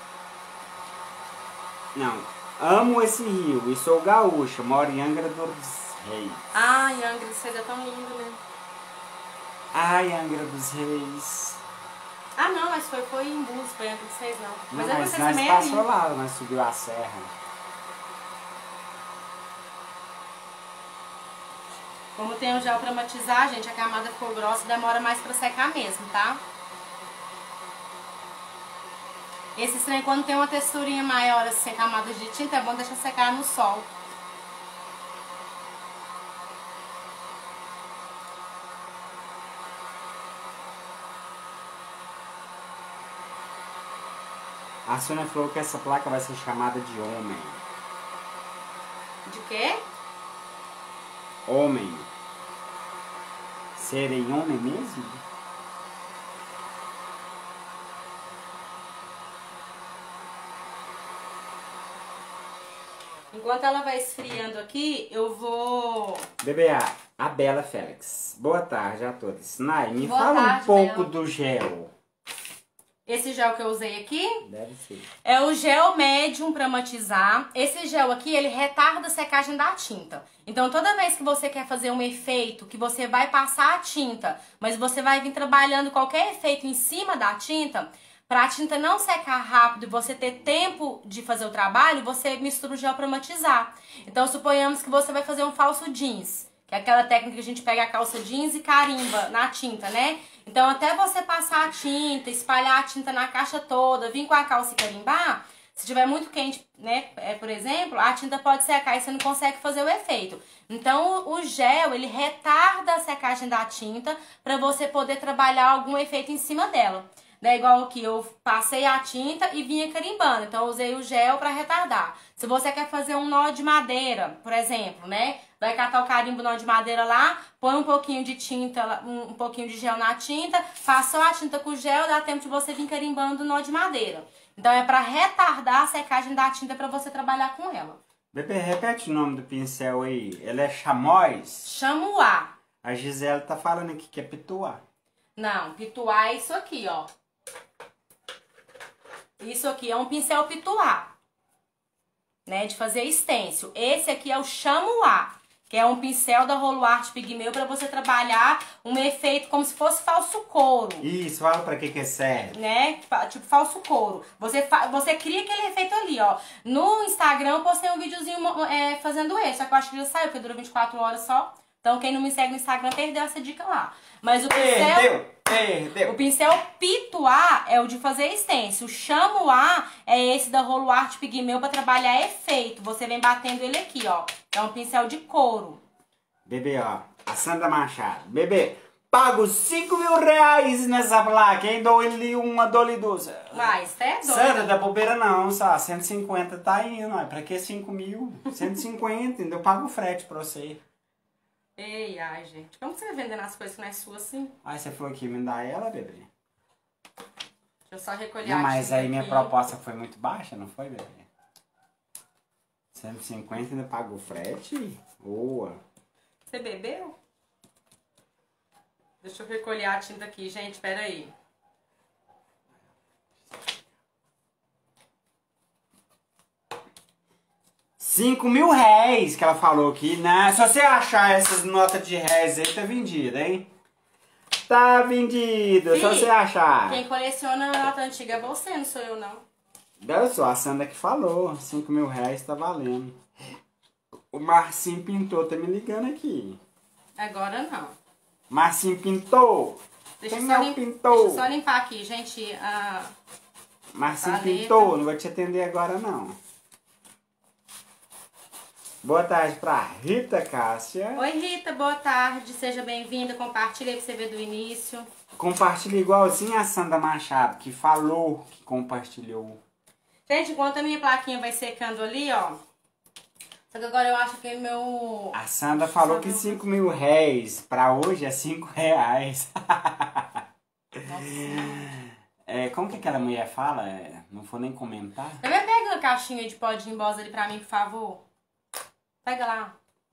A: Não, amo esse rio e sou gaúcha. Moro em Angra dos Reis.
B: Ai, Angra dos Reis é tão lindo, né?
A: Ai, Angra dos Reis.
B: Ah, não, mas foi, foi em Búzios, foi em Angra dos Reis, não. Mas,
A: Não,
B: é
A: mas
B: você
A: nós
B: também
A: passou
B: é
A: lá, nós subiu a serra.
B: Como tem o gel pra matizar, gente, a camada ficou grossa e demora mais pra secar mesmo, tá? Esse trem, quando tem uma texturinha maior, assim, camadas de tinta, é bom deixar secar no sol.
A: A Sônia falou que essa placa vai ser chamada de homem.
B: De quê?
A: Homem. Serem homem mesmo?
B: Enquanto ela vai esfriando aqui, eu vou...
A: Bebê, a Bela Félix. Boa tarde a todos. Nai, me
B: Boa
A: fala
B: tarde,
A: um pouco
B: Bela.
A: do gel.
B: Esse gel que eu usei aqui
A: Deve ser.
B: é o gel médium para matizar. Esse gel aqui, ele retarda a secagem da tinta. Então, toda vez que você quer fazer um efeito, que você vai passar a tinta, mas você vai vir trabalhando qualquer efeito em cima da tinta, para a tinta não secar rápido e você ter tempo de fazer o trabalho, você mistura o gel para matizar. Então, suponhamos que você vai fazer um falso jeans, que é aquela técnica que a gente pega a calça jeans e carimba na tinta, né? Então, até você passar a tinta, espalhar a tinta na caixa toda, vir com a calça e carimbar, se tiver muito quente, né, é, por exemplo, a tinta pode secar e você não consegue fazer o efeito. Então, o gel, ele retarda a secagem da tinta para você poder trabalhar algum efeito em cima dela. Né, igual aqui, eu passei a tinta e vinha carimbando, então eu usei o gel para retardar. Se você quer fazer um nó de madeira, por exemplo, né, vai catar o carimbo nó de madeira lá, põe um pouquinho de tinta, um, um pouquinho de gel na tinta, passou a tinta com o gel, dá tempo de você vir carimbando o nó de madeira. Então é para retardar a secagem da tinta para você trabalhar com ela.
A: Bebê, repete o nome do pincel aí. Ele é chamois?
B: Chamois.
A: A Gisele tá falando aqui que é pituá.
B: Não, pituá é isso aqui, ó. Isso aqui é um pincel pituá, né, de fazer stencil. Esse aqui é o chamois, que é um pincel da Rolo Art Pigmeu para você trabalhar um efeito como se fosse falso couro.
A: Isso, fala pra que que serve.
B: Né, tipo, tipo falso couro. Você, fa você cria aquele efeito ali, ó. No Instagram eu postei um videozinho é, fazendo esse, só que eu acho que já saiu, porque dura vinte e quatro horas só. Então quem não me segue no Instagram perdeu essa dica lá. Mas o pincel...
A: Perdeu! Perdeu.
B: O pincel pituá é o de fazer stencil. O chamois é esse da Rolo Art Pigmeu para trabalhar efeito. Você vem batendo ele aqui, ó. É um pincel de couro.
A: Bebê, ó. A Sandra Machado. Bebê, pago cinco mil reais nessa placa, hein? Dou-lhe uma, dou-lhe duas.
B: Mas, você é doido.
A: Sandra, da bobeira não, só. cento e cinquenta tá indo, ó. Pra que cinco mil? cento e cinquenta, ainda eu pago o frete pra você.
B: Ei, ai, gente. Como que você vai vendendo as coisas que não é sua assim?
A: Aí você falou que me dá ela, bebê.
B: Deixa eu só recolher
A: Não,
B: a
A: mas
B: tinta
A: aí minha
B: aqui.
A: proposta foi muito baixa, não foi, bebê? cento e cinquenta ainda paga o frete? Boa.
B: Você bebeu? Deixa eu recolher a tinta aqui, gente. Pera aí.
A: Cinco mil réis que ela falou aqui, né? Se você achar essas notas de réis aí, tá vendida, hein? Tá vendido,
B: Fih,
A: só você achar.
B: Quem coleciona nota antiga é você, não sou eu, não.
A: Olha só, a Sandra que falou. Cinco mil réis tá valendo. O Marcinho Pintor tá me ligando aqui.
B: Agora não.
A: Marcinho Pintor.
B: Deixa eu
A: Quem
B: só,
A: é o
B: lim...
A: pintor?
B: Deixa eu só limpar aqui, gente. A...
A: Marcinho
B: Valeta.
A: Pintor, não vou te atender agora não. Boa tarde pra Rita Cássia.
B: Oi, Rita, boa tarde. Seja bem-vinda. Compartilha aí pra você ver do início.
A: Compartilha igualzinho a Sandra Machado, que falou que compartilhou.
B: Gente, enquanto a minha plaquinha vai secando ali, ó. Só que agora eu acho que é meu...
A: A Sandra falou que cinco mil réis pra hoje é cinco reais. É, como que aquela mulher fala? É, não vou nem comentar.
B: Também pega uma caixinha de pó de embosa ali pra mim, por favor. Pega lá.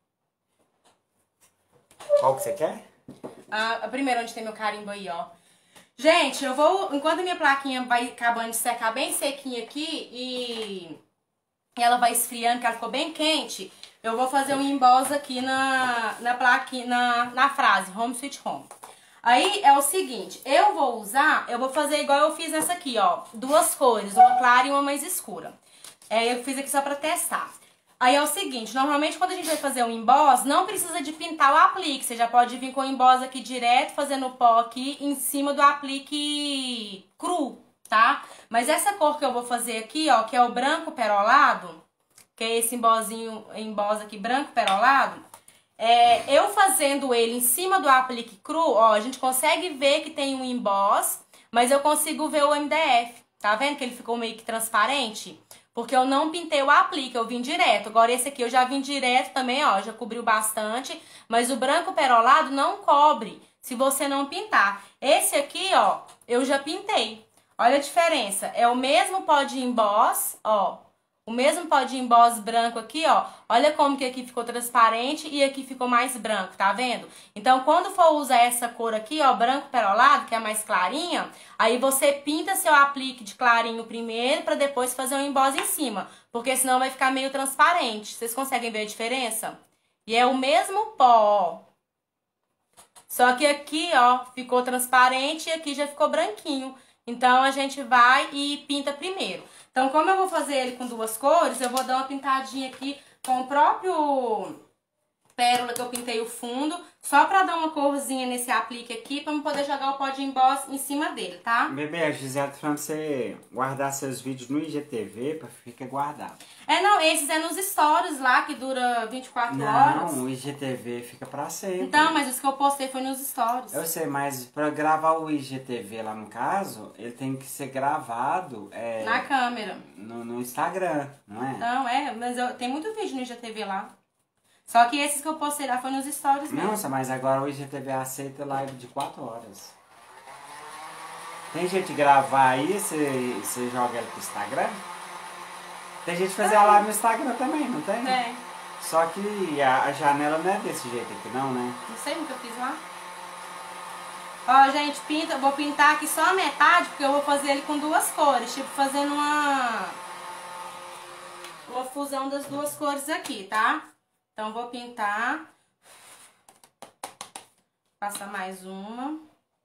A: Qual que você quer?
B: Ah, primeiro onde tem meu carimbo aí, ó. Gente, eu vou... Enquanto a minha plaquinha vai acabando de secar bem sequinha aqui e... ela vai esfriando, que ela ficou bem quente, eu vou fazer um emboss aqui na, na plaquinha, na, na frase, Home Sweet Home. Aí é o seguinte, eu vou usar, eu vou fazer igual eu fiz nessa aqui, ó, duas cores, uma clara e uma mais escura. É, eu fiz aqui só pra testar. Aí é o seguinte, normalmente quando a gente vai fazer um emboss, não precisa de pintar o aplique, você já pode vir com o emboss aqui direto, fazendo o pó aqui em cima do aplique cru, tá? Mas essa cor que eu vou fazer aqui, ó, que é o branco perolado, que é esse embossinho, emboss aqui branco perolado, é, eu fazendo ele em cima do aplique cru, ó, a gente consegue ver que tem um emboss, mas eu consigo ver o M D F, tá vendo que ele ficou meio que transparente? Porque eu não pintei o aplique, eu vim direto. Agora esse aqui eu já vim direto também, ó, já cobriu bastante, mas o branco perolado não cobre se você não pintar. Esse aqui, ó, eu já pintei. Olha a diferença, é o mesmo pó de emboss, ó, o mesmo pó de emboss branco aqui, ó, olha como que aqui ficou transparente e aqui ficou mais branco, tá vendo? Então, quando for usar essa cor aqui, ó, branco perolado, que é mais clarinha, aí você pinta seu aplique de clarinho primeiro pra depois fazer um emboss em cima, porque senão vai ficar meio transparente. Vocês conseguem ver a diferença? E é o mesmo pó, ó. Só que aqui, ó, ficou transparente e aqui já ficou branquinho. Então, a gente vai e pinta primeiro. Então, como eu vou fazer ele com duas cores, eu vou dar uma pintadinha aqui com o próprio pérola que eu pintei o fundo, só pra dar uma corzinha nesse aplique aqui, pra eu poder jogar o pó de emboss em cima dele, tá?
A: Bebê, a Gisele tá falando pra você guardar seus vídeos no I G T V pra ficar guardado.
B: É, não, esses é nos stories lá, que dura vinte e quatro horas.
A: Não, o I G T V fica pra sempre.
B: Então, mas os que eu postei foi nos stories.
A: Eu sei, mas pra gravar o I G T V lá no caso, ele tem que ser gravado é,
B: Na câmera.
A: no, no Instagram, não é?
B: Não, é, mas eu, tem muito vídeo no I G T V lá. Só que esses que eu postei lá foi nos stories mesmo.
A: Nossa, mas agora o I G T V aceita live de quatro horas. Tem gente gravar aí, você, você joga ela pro Instagram? Tem gente fazer a live no Instagram também, não tem?
B: É.
A: Só que a, a janela não é desse jeito aqui não, né?
B: Não sei o que eu fiz lá. Ó, gente, pinta, eu vou pintar aqui só a metade, porque eu vou fazer ele com duas cores. Tipo, fazendo uma... Uma fusão das duas cores aqui, tá? Então, vou pintar. Passa mais uma.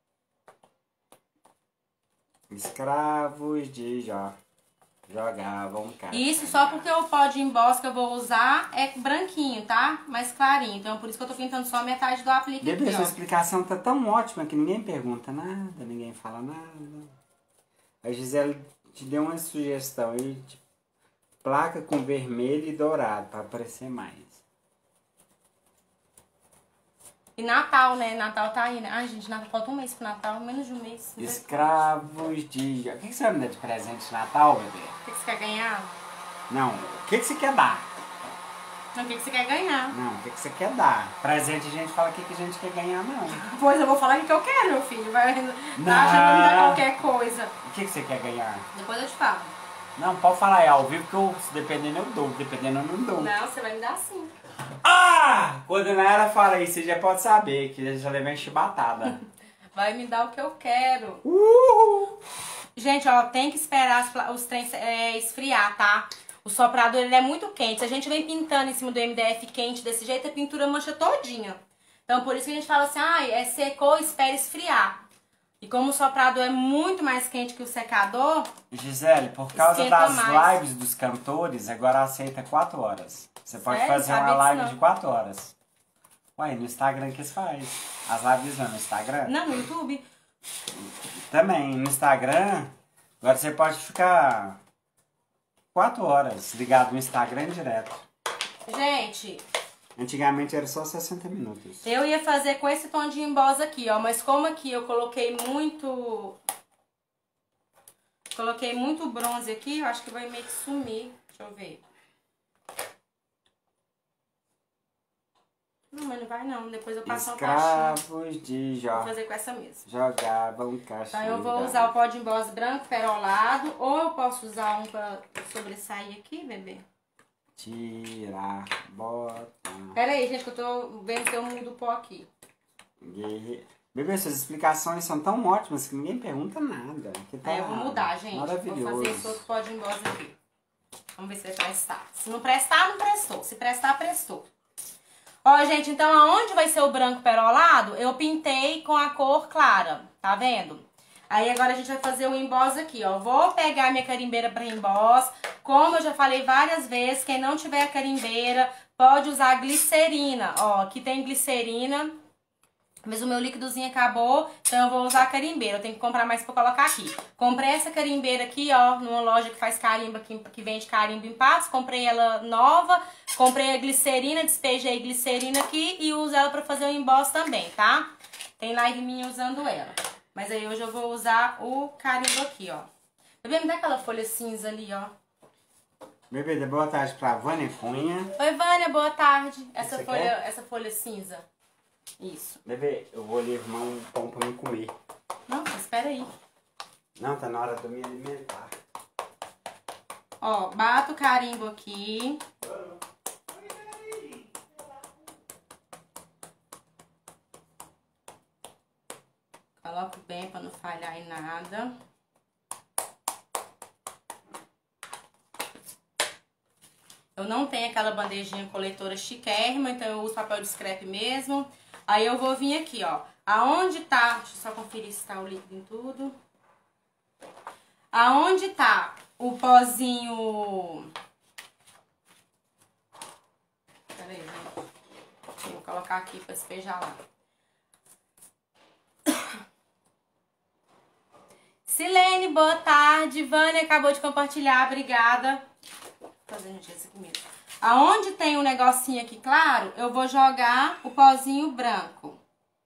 A: Escravos de Jó jogavam cara.
B: Isso só porque o pó de emboss que eu vou usar é branquinho, tá? Mais clarinho. Então, por isso que eu tô pintando só a metade do aplique
A: Bebê,
B: aqui,
A: sua
B: ó.
A: explicação tá tão ótima que ninguém pergunta nada, ninguém fala nada. A Gisele te deu uma sugestão aí de placa com vermelho e dourado, para aparecer mais.
B: E Natal, né? Natal tá aí, né? Ai, gente, Natal, falta um mês pro Natal, menos de um mês.
A: Escravos de... O que, que você vai me dar de presente de Natal, bebê?
B: O que, que você quer ganhar?
A: Não, o que, que você quer dar?
B: Não, o que, que você quer ganhar?
A: Não, o que, que você quer dar? Presente a gente fala o que, que a gente quer ganhar, não.
B: Pois eu vou falar o que eu quero, meu filho. Vai
A: Não.
B: tá achando que me dá qualquer coisa.
A: O que, que você quer ganhar?
B: Depois eu te falo.
A: Não, pode falar, é ao vivo que eu, se dependendo eu dou, dependendo eu não dou.
B: Não, você vai me dar sim.
A: Ah! Quando a Nayara fala isso, você já pode saber que já levei chibatada.
B: Vai me dar o que eu quero.
A: Uhul!
B: Gente, ó, tem que esperar os, os trens é, esfriar, tá? O soprador, ele é muito quente. Se a gente vem pintando em cima do M D F quente desse jeito, a pintura mancha todinha. Então, por isso que a gente fala assim, ah, é secou, espera esfriar. E como o soprador é muito mais quente que o secador...
A: Gisele, por causa das
B: mais.
A: lives dos cantores, agora aceita quatro horas. Você pode
B: Sério?
A: fazer uma
B: Sabia
A: live
B: disso
A: de
B: não.
A: quatro horas. Ué, no Instagram que eles fazem. As lives não no Instagram?
B: Não, no YouTube.
A: Também, no Instagram, agora você pode ficar quatro horas ligado no Instagram direto.
B: Gente,
A: Antigamente era só sessenta minutos.
B: eu ia fazer com esse tom de emboss aqui, ó. Mas como aqui eu coloquei muito... Coloquei muito bronze aqui, eu acho que vai meio que sumir. Deixa eu ver. Não, mas não vai não. Depois eu passo uma pastinha.
A: Escravos de
B: Vou
A: jo...
B: fazer com essa mesmo.
A: jogavam caixinha.
B: Então eu vou usar o pó de emboss branco perolado. Ou eu posso usar um pra sobressair aqui, bebê.
A: Tirar, bota.
B: Pera aí, gente, que eu tô vendo se eu mudo o pó aqui.
A: Guerre... Bebê, suas explicações são tão ótimas que ninguém pergunta nada. Que tá
B: Aí eu vou mudar, gente.
A: maravilhoso.
B: Vou fazer esse outro pó de emboss aqui. Vamos ver se vai prestar. Se não prestar, não prestou. Se prestar, prestou. Ó, gente, então aonde vai ser o branco perolado, eu pintei com a cor clara, tá vendo? Aí agora a gente vai fazer o emboss aqui, ó. Vou pegar minha carimbeira pra emboss. Como eu já falei várias vezes, quem não tiver a carimbeira pode usar glicerina. Ó, aqui tem glicerina, mas o meu líquidozinho acabou, então eu vou usar a carimbeira. Eu tenho que comprar mais pra colocar aqui. Comprei essa carimbeira aqui, ó, numa loja que faz carimbo, que, que vende carimbo em patos. Comprei ela nova, comprei a glicerina, despejei glicerina aqui e uso ela pra fazer o emboss também, tá? Tem live minha usando ela. Mas aí hoje eu vou usar o carimbo aqui, ó. Bebê, me dá aquela folha cinza ali, ó.
A: Bebê, dê boa tarde pra Vânia Cunha.
B: Oi, Vânia, boa tarde. Essa
A: você
B: folha,
A: quer?
B: essa folha cinza. Isso.
A: Bebê, eu vou ali arrumar um pão pra me comer.
B: Não, espera aí.
A: Não, tá na hora de eu me alimentar.
B: Ó, bato o carimbo aqui. Coloco bem pra não falhar em nada. Eu não tenho aquela bandejinha coletora chiquérrima, então eu uso papel de scrap mesmo. Aí eu vou vir aqui, ó. Aonde tá... Deixa eu só conferir se tá o líquido em tudo. Aonde tá o pozinho... Pera aí, gente. Vou colocar aqui pra despejar lá. Silene, boa tarde. Vânia acabou de compartilhar, obrigada. Vou fazer gente isso aqui mesmo. Aonde tem um negocinho aqui claro, eu vou jogar o pozinho branco.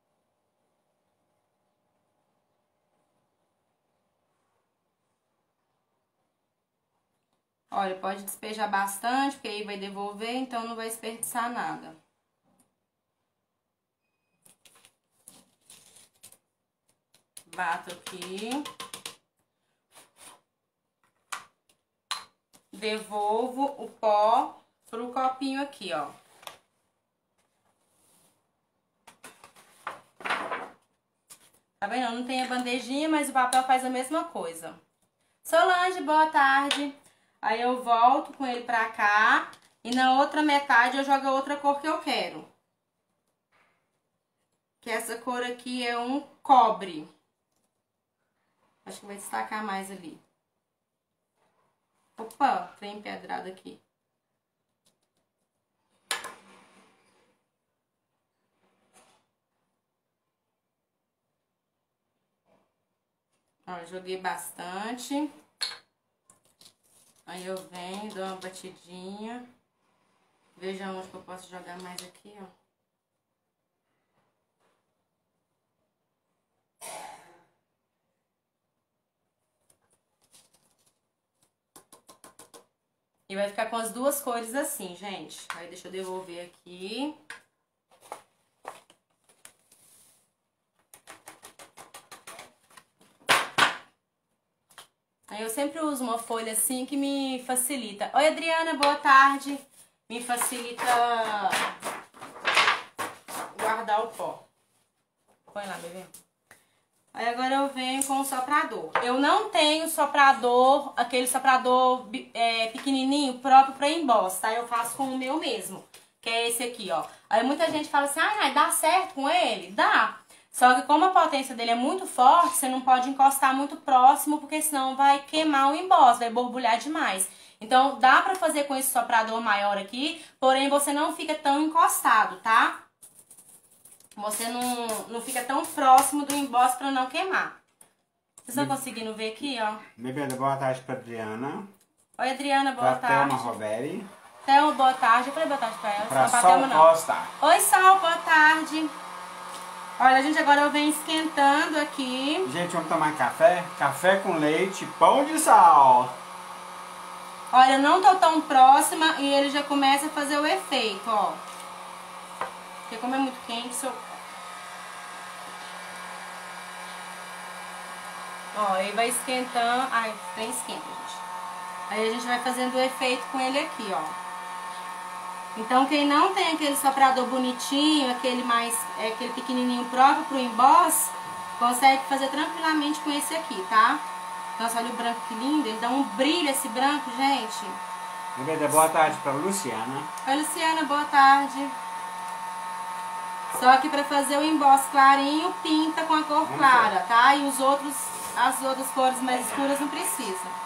B: Olha, pode despejar bastante, porque aí vai devolver, então não vai desperdiçar nada. Bato aqui. Devolvo o pó pro copinho aqui, ó. Tá vendo? Não tem a bandejinha, mas o papel faz a mesma coisa. Solange, boa tarde. Aí eu volto com ele pra cá e na outra metade eu jogo a outra cor que eu quero. Que essa cor aqui é um cobre. Acho que vai destacar mais ali. Opa, tem empedrado aqui. Ó, joguei bastante. Aí eu venho, dou uma batidinha. Veja onde que eu posso jogar mais aqui, ó. E vai ficar com as duas cores assim, gente. Aí deixa eu devolver aqui. Aí eu sempre uso uma folha assim que me facilita. Oi, Adriana, boa tarde. Me facilita guardar o pó. Põe lá, bebê. Aí agora eu venho com o soprador. Eu não tenho soprador, aquele soprador é, pequenininho próprio pra emboss, tá? Eu faço com o meu mesmo, que é esse aqui, ó. Aí muita gente fala assim, ah, dá certo com ele? Dá. Só que como a potência dele é muito forte, você não pode encostar muito próximo, porque senão vai queimar o emboss, vai borbulhar demais. Então dá pra fazer com esse soprador maior aqui, porém você não fica tão encostado, tá? Você não, não fica tão próximo do emboss pra não queimar. Vocês estão conseguindo ver aqui, ó?
A: Bebê, boa tarde pra Adriana.
B: Oi, Adriana, boa
A: pra
B: tarde.
A: Thelma Roveri.
B: Thelma, boa tarde. Eu falei boa tarde pra ela.
A: Pra
B: só pra
A: Sol
B: Thelma, não.
A: Costa.
B: Oi, Sol, boa tarde. Olha, gente, agora eu venho esquentando aqui.
A: Gente, vamos tomar café? Café com leite, pão de sal.
B: Olha, eu não tô tão próxima e ele já começa a fazer o efeito, ó. Porque como é muito quente, se eu... Ó, ele vai esquentando. Ai, bem esquenta, gente. Aí a gente vai fazendo o efeito com ele aqui, ó. Então, quem não tem aquele soprador bonitinho, aquele mais, é, aquele pequenininho próprio pro emboss, consegue fazer tranquilamente com esse aqui, tá? Nossa, olha o branco que lindo. Ele dá um brilho esse branco, gente.
A: Bebê, boa tarde pra Luciana.
B: Oi, Luciana, boa tarde. Só que pra fazer o emboss clarinho, pinta com a cor clara, tá? E os outros, as outras cores mais escuras não precisa.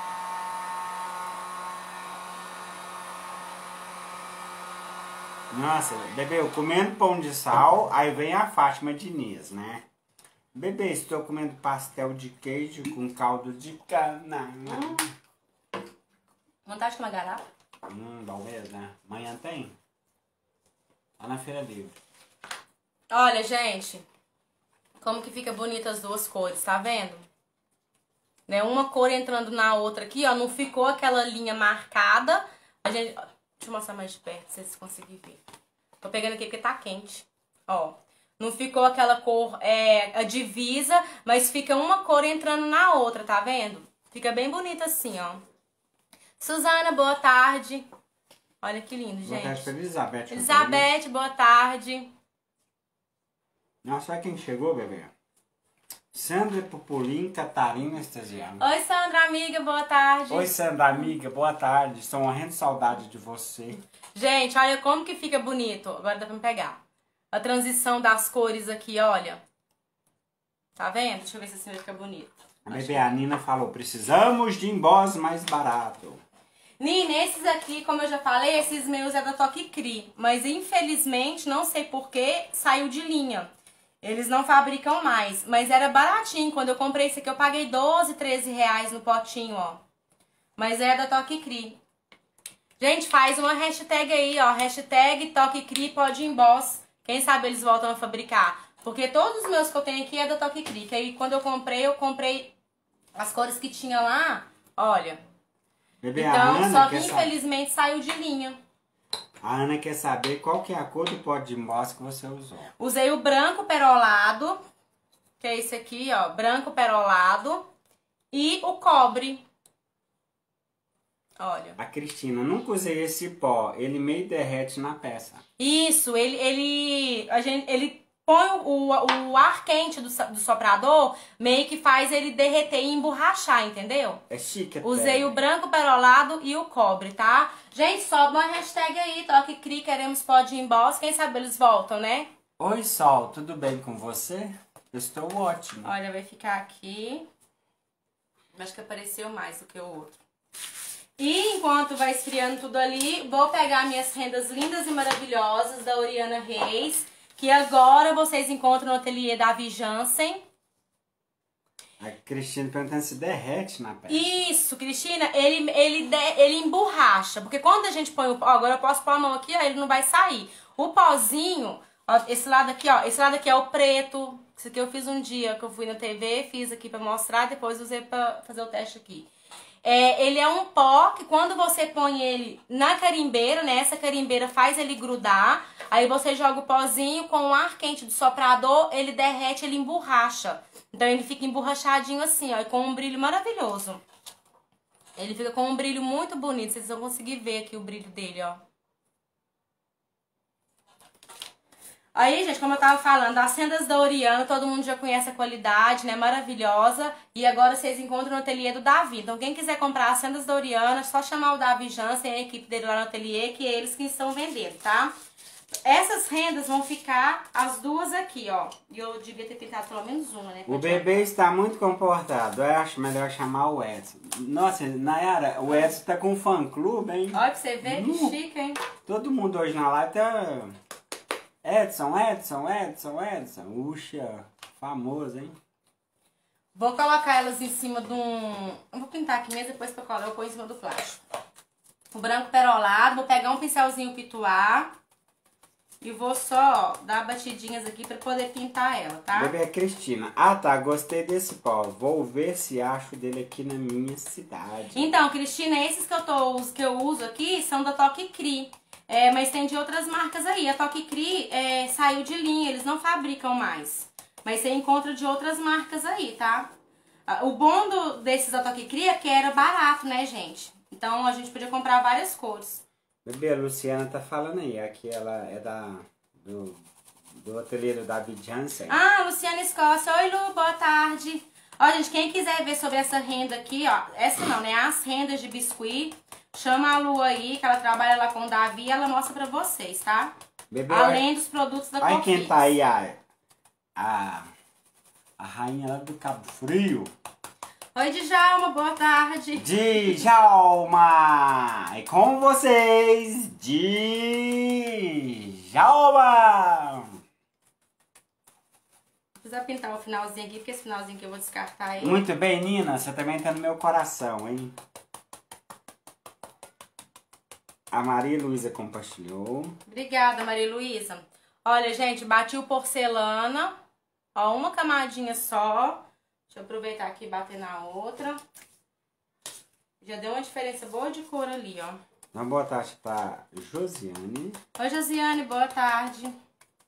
A: Nossa, bebê, eu comendo pão de sal, aí vem a Fátima Diniz, né? Bebê, estou comendo pastel de queijo com caldo de cana.
B: Hum. Vontade de tomar garrafa?
A: Hum, talvez, né? Amanhã tem? Lá na Feira Livre.
B: Olha, gente, como que fica bonita as duas cores, tá vendo? Né? Uma cor entrando na outra aqui, ó, não ficou aquela linha marcada. A gente... Deixa eu mostrar mais de perto, pra vocês conseguirem ver. Tô pegando aqui porque tá quente. Ó, não ficou aquela cor, é, a divisa, mas fica uma cor entrando na outra, tá vendo? Fica bem bonita assim, ó. Suzana, boa tarde. Olha que lindo, gente.
A: Boa tarde pra Elizabeth.
B: Elizabeth, boa tarde.
A: Nossa, sabe quem chegou, bebê? Sandra Pupulim, Catarina Estesiano.
B: Oi, Sandra, amiga, boa tarde.
A: Oi, Sandra, amiga, boa tarde. Estou morrendo de saudade de você.
B: Gente, olha como que fica bonito. Agora dá pra me pegar. A transição das cores aqui, olha. Tá vendo? Deixa eu ver se assim vai ficar bonito.
A: A bebê, a Nina falou, precisamos de emboss mais barato.
B: Nina, esses aqui, como eu já falei, esses meus é da Toque Cri. Mas infelizmente, não sei porquê, saiu de linha. Eles não fabricam mais, mas era baratinho. Quando eu comprei esse aqui, eu paguei doze, treze reais no potinho, ó. Mas é da Toque Cri. Gente, faz uma hashtag aí, ó. Hashtag Toque Cri pode emboss. Quem sabe eles voltam a fabricar. Porque todos os meus que eu tenho aqui é da Toque Cri. Que aí quando eu comprei, eu comprei as cores que tinha lá. Olha.
A: Bebê,
B: então,
A: a Ana
B: só que
A: quer
B: infelizmente
A: saber...
B: saiu de linha.
A: A Ana quer saber qual que é a cor do pó de emboss que você usou.
B: Usei o branco perolado, que é esse aqui, ó, branco perolado, e o cobre. Olha.
A: A Cristina, nunca usei esse pó, ele meio derrete na peça.
B: Isso, ele, ele, a gente, ele põe o, o ar quente do, do soprador, meio que faz ele derreter e emborrachar, entendeu?
A: É chique até.
B: Usei o branco perolado e o cobre, tá? Gente, sobe uma hashtag aí, Toque Cri, queremos pó de emboss, quem sabe eles voltam, né?
A: Oi, Sol, tudo bem com você? Eu estou ótimo.
B: Olha, vai ficar aqui. Acho que apareceu mais do que o outro. E enquanto vai esfriando tudo ali, vou pegar minhas rendas lindas e maravilhosas da Oriana Reis, que agora vocês encontram no ateliê da Davi Jansen.
A: A Cristina perguntando se derrete na peça.
B: Isso, Cristina, ele, ele, de, ele emborracha. Porque quando a gente põe o pó, agora eu posso pôr a mão aqui, ó, ele não vai sair. O pozinho, ó, esse lado aqui, ó, esse lado aqui é o preto. Isso aqui eu fiz um dia que eu fui na T V, fiz aqui pra mostrar, depois usei pra fazer o teste aqui. É, ele é um pó que quando você põe ele na carimbeira, né? Essa carimbeira faz ele grudar. Aí você joga o pozinho com o ar quente do soprador, ele derrete, ele emborracha. Então ele fica emborrachadinho assim, ó, e com um brilho maravilhoso. Ele fica com um brilho muito bonito, vocês vão conseguir ver aqui o brilho dele, ó. Aí, gente, como eu tava falando, as rendas da Oriana, todo mundo já conhece a qualidade, né? Maravilhosa. E agora vocês encontram no ateliê do Davi. Então, quem quiser comprar as rendas da Oriana, é só chamar o Davi Jansen, a equipe dele lá no ateliê, que é eles que estão vendendo, tá? Essas rendas vão ficar as duas aqui, ó. E eu devia ter pintado pelo menos uma, né?
A: O bebê está muito comportado. Eu acho melhor chamar o Edson. Nossa, Nayara, o Edson tá com um fã-clube, hein?
B: Olha pra você ver, que
A: Uh,
B: chique, hein?
A: Todo mundo hoje na live tá... Edson, Edson, Edson, Edson. Uxa, famoso, hein?
B: Vou colocar elas em cima de um... Eu vou pintar aqui mesmo, depois que eu coloco, eu ponho em cima do plástico. O branco perolado, vou pegar um pincelzinho pituar e vou só dar batidinhas aqui pra poder pintar ela, tá?
A: Bebê é Cristina. Ah, tá, gostei desse pó. Vou ver se acho dele aqui na minha cidade.
B: Então, Cristina, esses que eu, tô, os que eu uso aqui são da Toque Cri. É, mas tem de outras marcas aí. A Toque Cri é, saiu de linha, eles não fabricam mais. Mas você encontra de outras marcas aí, tá? O bom do, desses da Toque Cri é que era barato, né, gente? Então a gente podia comprar várias cores.
A: Bebê, a Luciana tá falando aí. Aqui ela é da, do, do ateliê do Davi Jansen.
B: Ah, Luciana Escócia. Oi, Lu, boa tarde. Ó, gente, quem quiser ver sobre essa renda aqui, ó. Essa não, né? As rendas de biscuit. Chama a Lu aí, que ela trabalha lá com o Davi e ela mostra pra vocês, tá?
A: Bebê,
B: além
A: olha,
B: dos produtos da
A: olha
B: Confix.
A: quem tá aí, a, a, a rainha lá do Cabo Frio.
B: Oi, Djalma, boa tarde.
A: Djalma! E com vocês, Djalma!
B: Precisa pintar o finalzinho aqui, porque esse finalzinho que eu vou descartar aí.
A: Muito bem, Nina, você também tá no meu coração, hein? A Maria Luísa compartilhou.
B: Obrigada, Maria Luísa. Olha, gente, bati o porcelana. Ó, uma camadinha só. Deixa eu aproveitar aqui e bater na outra. Já deu uma diferença boa de cor ali, ó.
A: Uma boa tarde pra Josiane.
B: Oi, Josiane, boa tarde.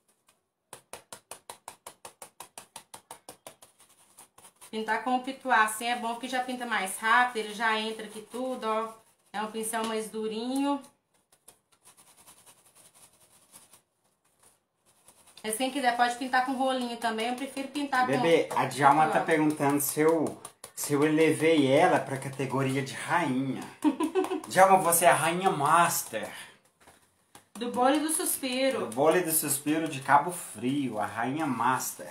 B: Pintar com o pituá assim é bom, porque já pinta mais rápido. Ele já entra aqui tudo, ó. É um pincel mais durinho. Mas quem quiser pode pintar com rolinho também. Eu prefiro pintar com...
A: Bebê, a Djalma tá perguntando se eu, se eu elevei ela pra categoria de rainha. Djalma, você é a rainha master.
B: Do bolo e do suspiro.
A: Do bolo e do suspiro de Cabo Frio, a rainha master.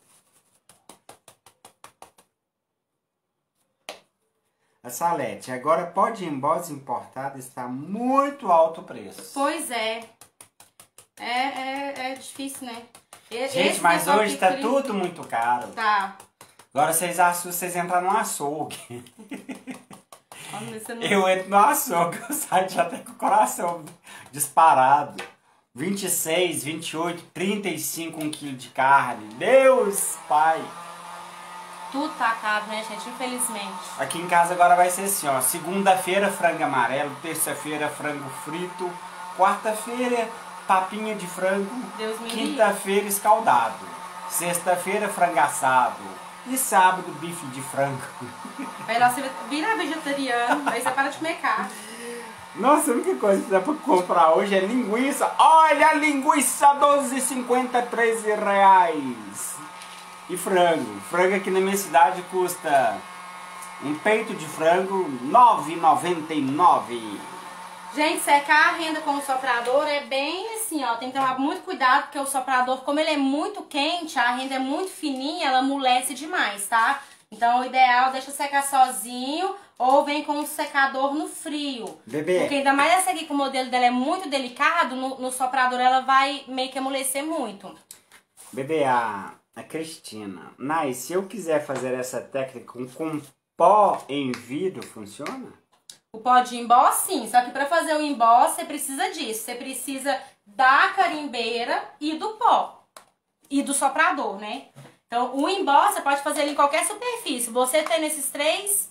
A: A Salete, agora pode ir em emboss importado, está muito alto o preço.
B: Pois é. É, é, é difícil, né?
A: Gente,
B: Esse
A: mas hoje tá
B: Cri...
A: tudo muito caro.
B: Tá.
A: Agora vocês assustam, vocês entram no açougue.
B: Olha, não...
A: Eu entro no açougue, eu saio já até com o coração disparado. vinte e seis, vinte e oito, trinta e cinco um quilo de carne. Deus, pai.
B: Tudo tá caro, né, gente? Infelizmente.
A: Aqui em casa agora vai ser assim, ó. Segunda-feira, frango amarelo. Terça-feira, frango frito. Quarta-feira, papinha de frango.
B: Deus me
A: Quinta-feira, escaldado. Sexta-feira, frango assado. E sábado, bife de frango.
B: Aí lá você vira vegetariano, aí você para de comer carne.
A: Nossa, a única coisa que dá pra comprar hoje é linguiça. Olha a linguiça, doze reais e cinquenta e três reais. E frango. Frango aqui na minha cidade custa um peito de frango nove reais e noventa e nove centavos.
B: Gente, secar a renda com o soprador é bem assim, ó. Tem que tomar muito cuidado, porque o soprador, como ele é muito quente, a renda é muito fininha, ela amolece demais, tá? Então o ideal é deixa secar sozinho ou vem com um secador no frio.
A: Bebê.
B: Porque ainda mais essa aqui, que o modelo dela é muito delicado, no, no soprador ela vai meio que amolecer muito.
A: Bebê, a, a Cristina. Nai, se eu quiser fazer essa técnica com, com pó em vidro, funciona?
B: O pó de emboss, sim. Só que para fazer o emboss, você precisa disso. Você precisa da carimbeira e do pó. E do soprador, né? Então, o emboss, você pode fazer ele em qualquer superfície. Você tendo esses três,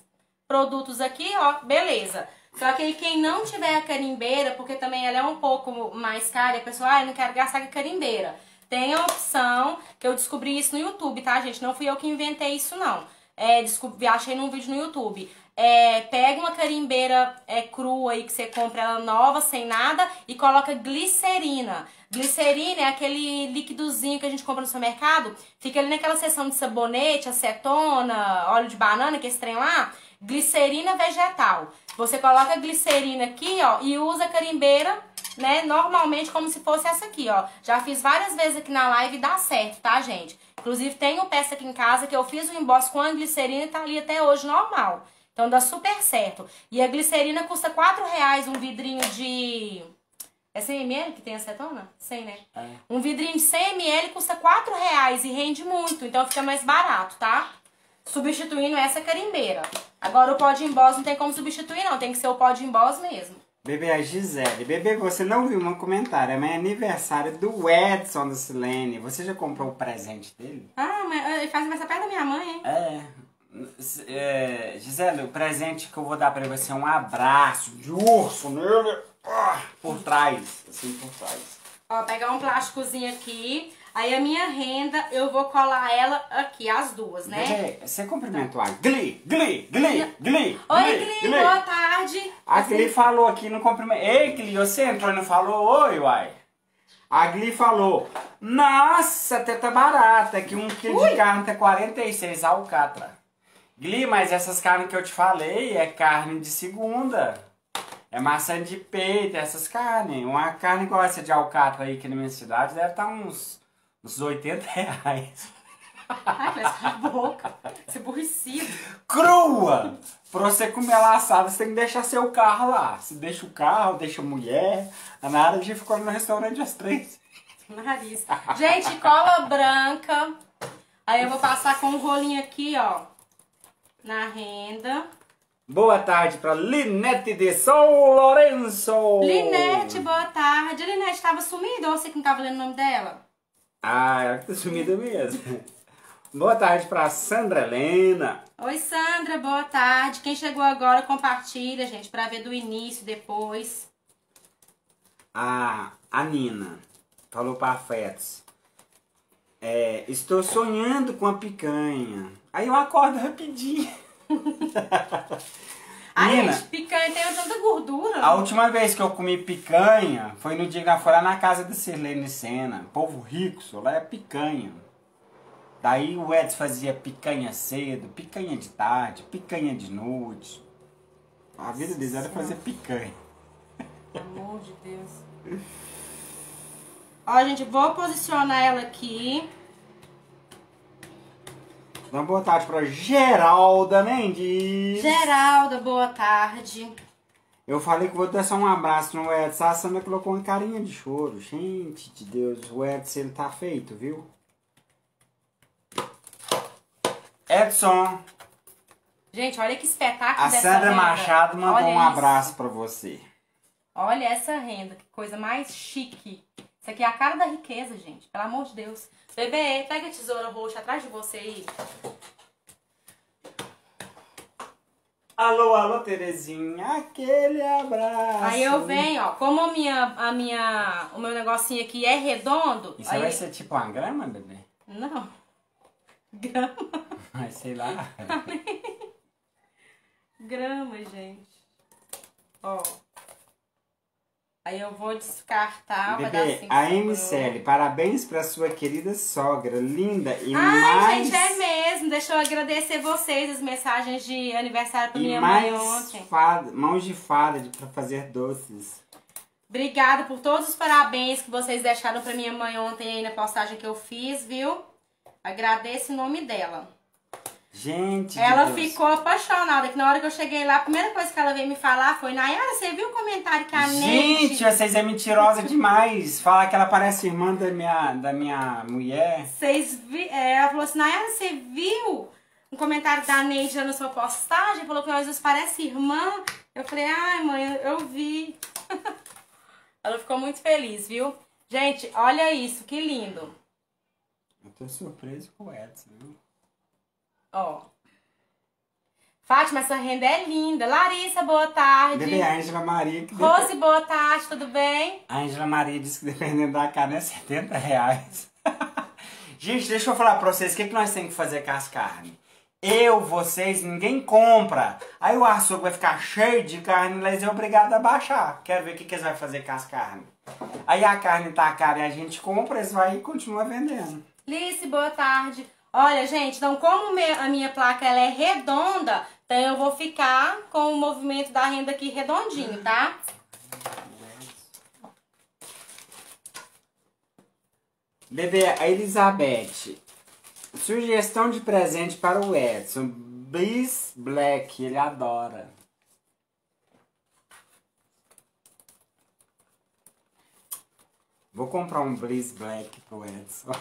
B: produtos aqui, ó, beleza. Só que aí quem não tiver a carimbeira, porque também ela é um pouco mais cara, e a pessoa, ah, eu não quero gastar com a carimbeira. Tem a opção, que eu descobri isso no YouTube, tá, gente? Não fui eu que inventei isso, não. É, descobri, achei num vídeo no YouTube. É, pega uma carimbeira é, crua aí que você compra ela nova, sem nada, e coloca glicerina. Glicerina é aquele líquidozinho que a gente compra no supermercado, fica ali naquela seção de sabonete, acetona, óleo de banana, que é esse trem lá, glicerina vegetal. Você coloca a glicerina aqui, ó, e usa a carimbeira, né, normalmente como se fosse essa aqui, ó. Já fiz várias vezes aqui na live e dá certo, tá, gente? Inclusive tenho peça aqui em casa que eu fiz o embosse com a glicerina e tá ali até hoje normal. Então dá super certo. E a glicerina custa quatro reais um vidrinho de... É cem mililitros que tem acetona? cem, né? É. Um vidrinho de cem mililitros custa quatro reais e rende muito, então fica mais barato, tá? Substituindo essa carimbeira. Agora o pó de emboss não tem como substituir não, tem que ser o pó de emboss mesmo.
A: Bebê, a Gisele. Bebê, você não viu meu comentário, é aniversário do Edson da Silene. Você já comprou o presente dele?
B: Ah, mas ele faz aniversário perto da minha mãe, hein?
A: É. É, Gisele, o presente que eu vou dar pra você é um abraço de urso nele, por trás, assim, por trás.
B: Ó, pegar um plásticozinho aqui, aí a minha renda, eu vou colar ela aqui, as duas, né?
A: Bebê, você cumprimentou a Gli, Gli, Gli, Gli.
B: Oi, Gli, Gli, boa tarde.
A: A Gli falou aqui no cumprimento. Ei, Gli, você entrou e não falou oi, uai? A Gli falou, nossa, até tá barata, que um quilo de carne tá quarenta e seis alcatra. Gli, mas essas carnes que eu te falei é carne de segunda. É maçã de peito, essas carnes. Uma carne igual essa de alcatra aí aqui na minha cidade deve estar uns, uns oitenta reais.
B: Ai, mas cala a boca. Você é aborrecido.
A: Crua! Pra você comer ela assada, você tem que deixar seu carro lá. Você deixa o carro, deixa a mulher. A Nara já ficou no restaurante às três.
B: Nariz. Gente, cola branca. Aí eu vou passar com um rolinho aqui, ó. Na renda.
A: Boa tarde pra Linete de São Lourenço.
B: Linete, boa tarde. A Linete estava sumida ou você que não estava lendo o nome dela?
A: Ah, ela que tá sumida mesmo. Boa tarde pra Sandra Helena.
B: Oi, Sandra, boa tarde. Quem chegou agora, compartilha, gente, pra ver do início, depois.
A: Ah, a Nina falou pra Fetos. É, estou sonhando com a picanha. Aí eu acordo rapidinho.
B: Ai,
A: Nina,
B: gente, picanha tem tanta gordura.
A: A última vez que eu comi picanha foi no dia que nós fomos na casa da Sirlene Sena. Povo rico, só lá é picanha. Daí o Edson fazia picanha cedo, picanha de tarde, picanha de noite. A vida deles era fazer picanha.
B: Pelo amor de Deus. Ó, gente, vou posicionar ela aqui.
A: Dá uma boa tarde pra Geralda Mendes.
B: Geralda, boa tarde.
A: Eu falei que vou dar só um abraço no Edson. A Sandra colocou uma carinha de choro. Gente de Deus, o Edson, ele tá feito, viu? Edson.
B: Gente, olha que espetáculo
A: a
B: dessa
A: Sandra
B: renda.
A: Machado mandou
B: Olha
A: um
B: isso.
A: abraço pra você.
B: Olha essa renda, que coisa mais chique. Isso aqui é a cara da riqueza, gente. Pelo amor de Deus. Bebê, pega a tesoura roxa atrás de você aí.
A: Alô, alô, Terezinha. Aquele abraço.
B: Aí eu venho, ó. Como a minha, a minha, o meu negocinho aqui é redondo...
A: Isso
B: aí...
A: vai ser tipo uma grama, bebê?
B: Não. Grama?
A: Mas sei lá.
B: Grama, gente. Ó. Aí eu vou descartar o
A: Bebê,
B: pedacinho
A: a
B: que
A: M
B: sobrou.
A: C L, parabéns pra sua querida sogra, linda e
B: Ai,
A: mais...
B: gente, é mesmo. Deixa eu agradecer vocês as mensagens de aniversário pra
A: e
B: minha
A: mais
B: mãe ontem.
A: fada, mãos de fada de, pra fazer doces.
B: Obrigada por todos os parabéns que vocês deixaram pra minha mãe ontem aí na postagem que eu fiz, viu? Agradeço em nome dela.
A: Gente,
B: Ela
A: de Deus.
B: ficou apaixonada, que na hora que eu cheguei lá, a primeira coisa que ela veio me falar foi: Nayara, você viu o comentário que a
A: Gente,
B: Neide...
A: vocês é mentirosa demais. Fala que ela parece irmã da minha, da minha mulher.
B: Vocês vi... é, ela falou assim: Nayara, você viu um comentário da Neide na sua postagem? Falou que nós duas parece irmã. Eu falei: ai, mãe, eu vi. Ela ficou muito feliz, viu? Gente, olha isso, que lindo.
A: Eu tô surpreso com o Edson, viu?
B: Ó. Fátima, essa renda é linda. Larissa, boa tarde.
A: Bebê, a Ângela Maria... Que
B: Rose,
A: dep...
B: boa tarde, tudo bem?
A: A Ângela Maria disse que dependendo da carne é setenta reais. Gente, deixa eu falar pra vocês o que, que nós temos que fazer com as carnes. Eu, vocês, ninguém compra. Aí o açougue vai ficar cheio de carne e eles é obrigado a baixar. Quero ver o que, que eles vão fazer com as carnes. Aí a carne tá cara e a gente compra, eles vão e continuam vendendo.
B: Lice, boa tarde. Olha, gente, então como a minha placa ela é redonda, então eu vou ficar com o movimento da renda aqui redondinho, tá?
A: Bebê, a Elizabeth. Sugestão de presente para o Edson. Bliss Black, ele adora. Vou comprar um Bliss Black pro Edson.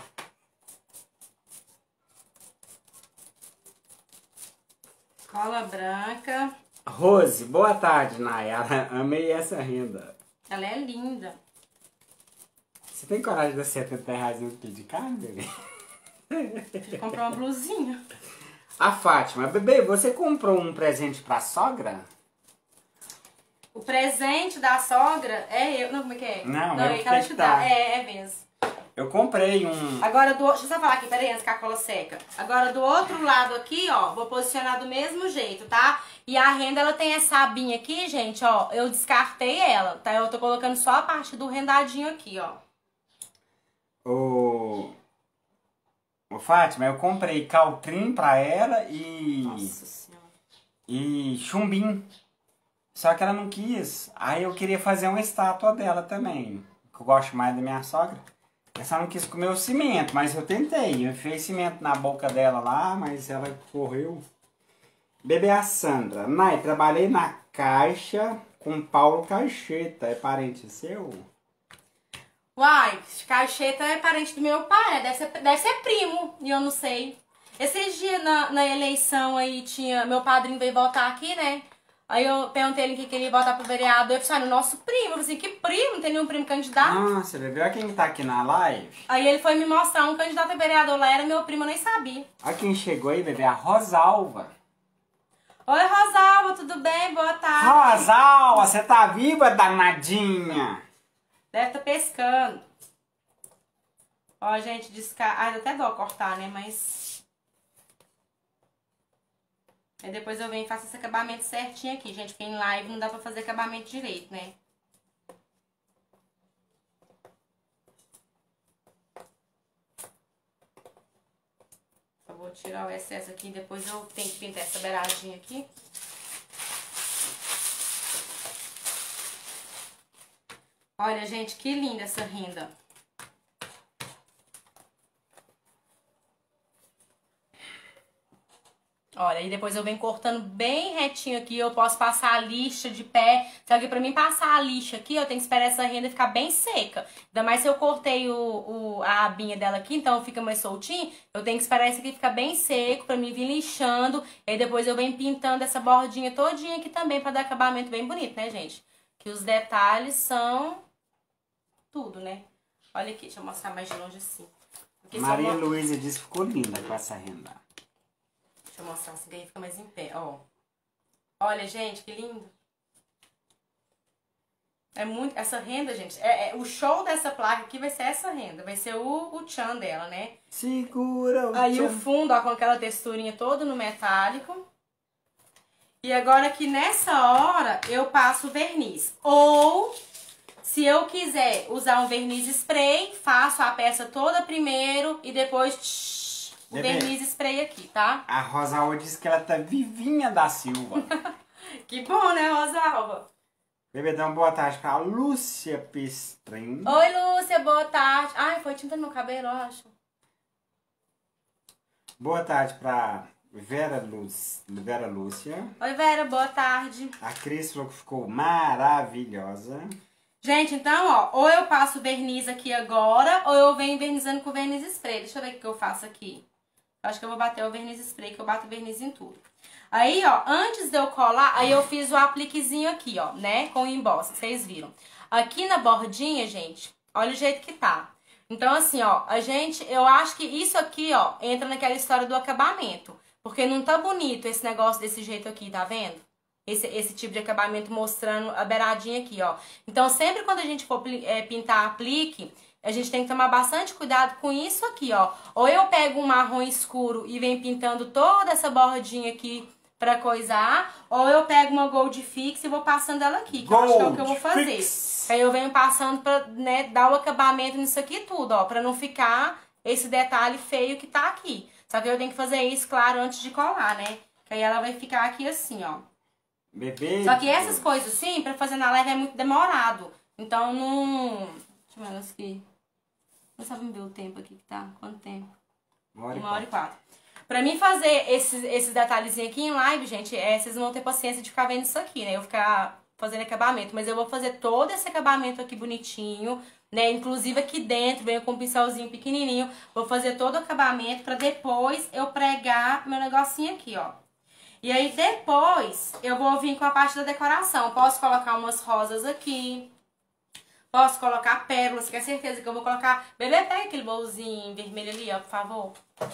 B: Cola branca.
A: Rose, boa tarde, Nayara. Amei essa renda.
B: Ela é linda.
A: Você tem coragem de dar setenta reais no quilo de carne, bebê?
B: Vou comprar uma blusinha.
A: A Fátima, bebê, você comprou um presente pra sogra?
B: O presente da sogra é eu. Não, como é que é?
A: Não,
B: não
A: eu
B: é
A: que
B: que ela
A: tenho
B: te
A: que
B: dá.
A: dar.
B: É, é mesmo.
A: Eu comprei um...
B: Agora, do, deixa eu só falar aqui, peraí, antes que a cola seca. Agora, do outro lado aqui, ó, vou posicionar do mesmo jeito, tá? E a renda, ela tem essa abinha aqui, gente, ó, eu descartei ela, tá? Eu tô colocando só a parte do rendadinho aqui, ó.
A: O... Ô, Fátima, eu comprei caltrim pra ela e...
B: Nossa Senhora.
A: E chumbim. Só que ela não quis. Aí eu queria fazer uma estátua dela também. Que eu gosto mais da minha sogra. Ela só não quis comer o cimento, mas eu tentei. Eu enfiei cimento na boca dela lá, mas ela correu. Bebê, a Sandra. Nai, trabalhei na Caixa com Paulo Caixeta. É parente seu?
B: Uai, Caixeta é parente do meu pai, né? Deve ser, deve ser primo, e eu não sei. Esses dias na, na eleição aí tinha... Meu padrinho veio votar aqui, né? Aí eu perguntei ele que queria votar pro vereador. Eu falei, ah, no nosso primo. Eu falei assim, que primo? Não tem nenhum primo candidato?
A: Nossa, bebê, olha quem tá aqui na live.
B: Aí ele foi me mostrar um candidato a vereador lá, era meu primo, eu nem sabia.
A: Olha quem chegou aí, bebê, a Rosalva.
B: Oi, Rosalva, tudo bem? Boa tarde.
A: Rosalva, você tá viva, danadinha?
B: Deve estar pescando. Ó, gente, desca... Ah, dá até dó cortar, né? Mas... Aí depois eu venho e faço esse acabamento certinho aqui, gente. Porque em live não dá pra fazer acabamento direito, né? Eu vou tirar o excesso aqui. Depois eu tenho que pintar essa beiradinha aqui. Olha, gente, que linda essa renda. Olha, e depois eu venho cortando bem retinho aqui. Eu posso passar a lixa de pé. Só que pra mim passar a lixa aqui, eu tenho que esperar essa renda ficar bem seca. Ainda mais se eu cortei o, o, a abinha dela aqui, então fica mais soltinho. Eu tenho que esperar isso aqui ficar bem seco pra mim vir lixando. E aí depois eu venho pintando essa bordinha todinha aqui também pra dar acabamento bem bonito, né, gente? Que os detalhes são tudo, né? Olha aqui, deixa eu mostrar mais de longe assim. Porque
A: Maria
B: eu...
A: Luísa disse que ficou linda com essa renda.
B: Deixa eu mostrar assim, que aí fica mais em pé, ó. Olha, gente, que lindo. É muito... Essa renda, gente, é, é, o show dessa placa aqui vai ser essa renda. Vai ser o, o tchan dela, né?
A: Segura o
B: Aí
A: tchan.
B: o fundo, ó, com aquela texturinha toda no metálico. E agora aqui nessa hora, eu passo o verniz. Ou... Se eu quiser usar um verniz spray, faço a peça toda primeiro e depois tsh, o
A: Bebê,
B: verniz spray aqui, tá?
A: A Rosalva disse que ela tá vivinha da Silva.
B: Que bom, né, Rosalva?
A: Bebê, dá uma boa tarde pra Lúcia Pestrin.
B: Oi, Lúcia, boa tarde. Ai, foi tinta no meu cabelo, eu acho.
A: Boa tarde pra Vera, Luz, Vera Lúcia.
B: Oi, Vera, boa tarde.
A: A Cris falou que ficou maravilhosa.
B: Gente, então, ó, ou eu passo verniz aqui agora, ou eu venho vernizando com verniz spray. Deixa eu ver o que eu faço aqui. Eu acho que eu vou bater o verniz spray, que eu bato verniz em tudo. Aí, ó, antes de eu colar, aí eu fiz o apliquezinho aqui, ó, né, com o embosse, vocês viram. Aqui na bordinha, gente, olha o jeito que tá. Então, assim, ó, a gente, eu acho que isso aqui, ó, entra naquela história do acabamento. Porque não tá bonito esse negócio desse jeito aqui, tá vendo? Esse, esse tipo de acabamento mostrando a beiradinha aqui, ó. Então, sempre quando a gente for é, pintar aplique, a gente tem que tomar bastante cuidado com isso aqui, ó. Ou eu pego um marrom escuro e venho pintando toda essa bordinha aqui pra coisar, ou eu pego uma Gold Fix e vou passando ela aqui, que Gold eu acho que é o que eu vou fazer. Fix. Aí eu venho passando pra, né, dar o acabamento nisso aqui tudo, ó, pra não ficar esse detalhe feio que tá aqui. Só que eu tenho que fazer isso, claro, antes de colar, né? Que aí ela vai ficar aqui assim, ó.
A: Bebê.
B: Só que essas coisas assim, pra fazer na live é muito demorado. Então não... Deixa eu ver elas aqui. Não sabe ver o tempo aqui que tá? Quanto tempo?
A: Uma hora,
B: Uma hora e quatro. Pra mim fazer esses, esses detalhezinhos aqui em live, gente, é, vocês não vão ter paciência de ficar vendo isso aqui, né? Eu ficar fazendo acabamento. Mas eu vou fazer todo esse acabamento aqui bonitinho, né? Inclusive aqui dentro, venho com um pincelzinho pequenininho. Vou fazer todo o acabamento pra depois eu pregar meu negocinho aqui, ó. E aí depois eu vou vir com a parte da decoração. Posso colocar umas rosas aqui. Posso colocar pérolas, que é certeza que eu vou colocar... Bebê, pega aquele bolzinho vermelho ali, ó, por favor.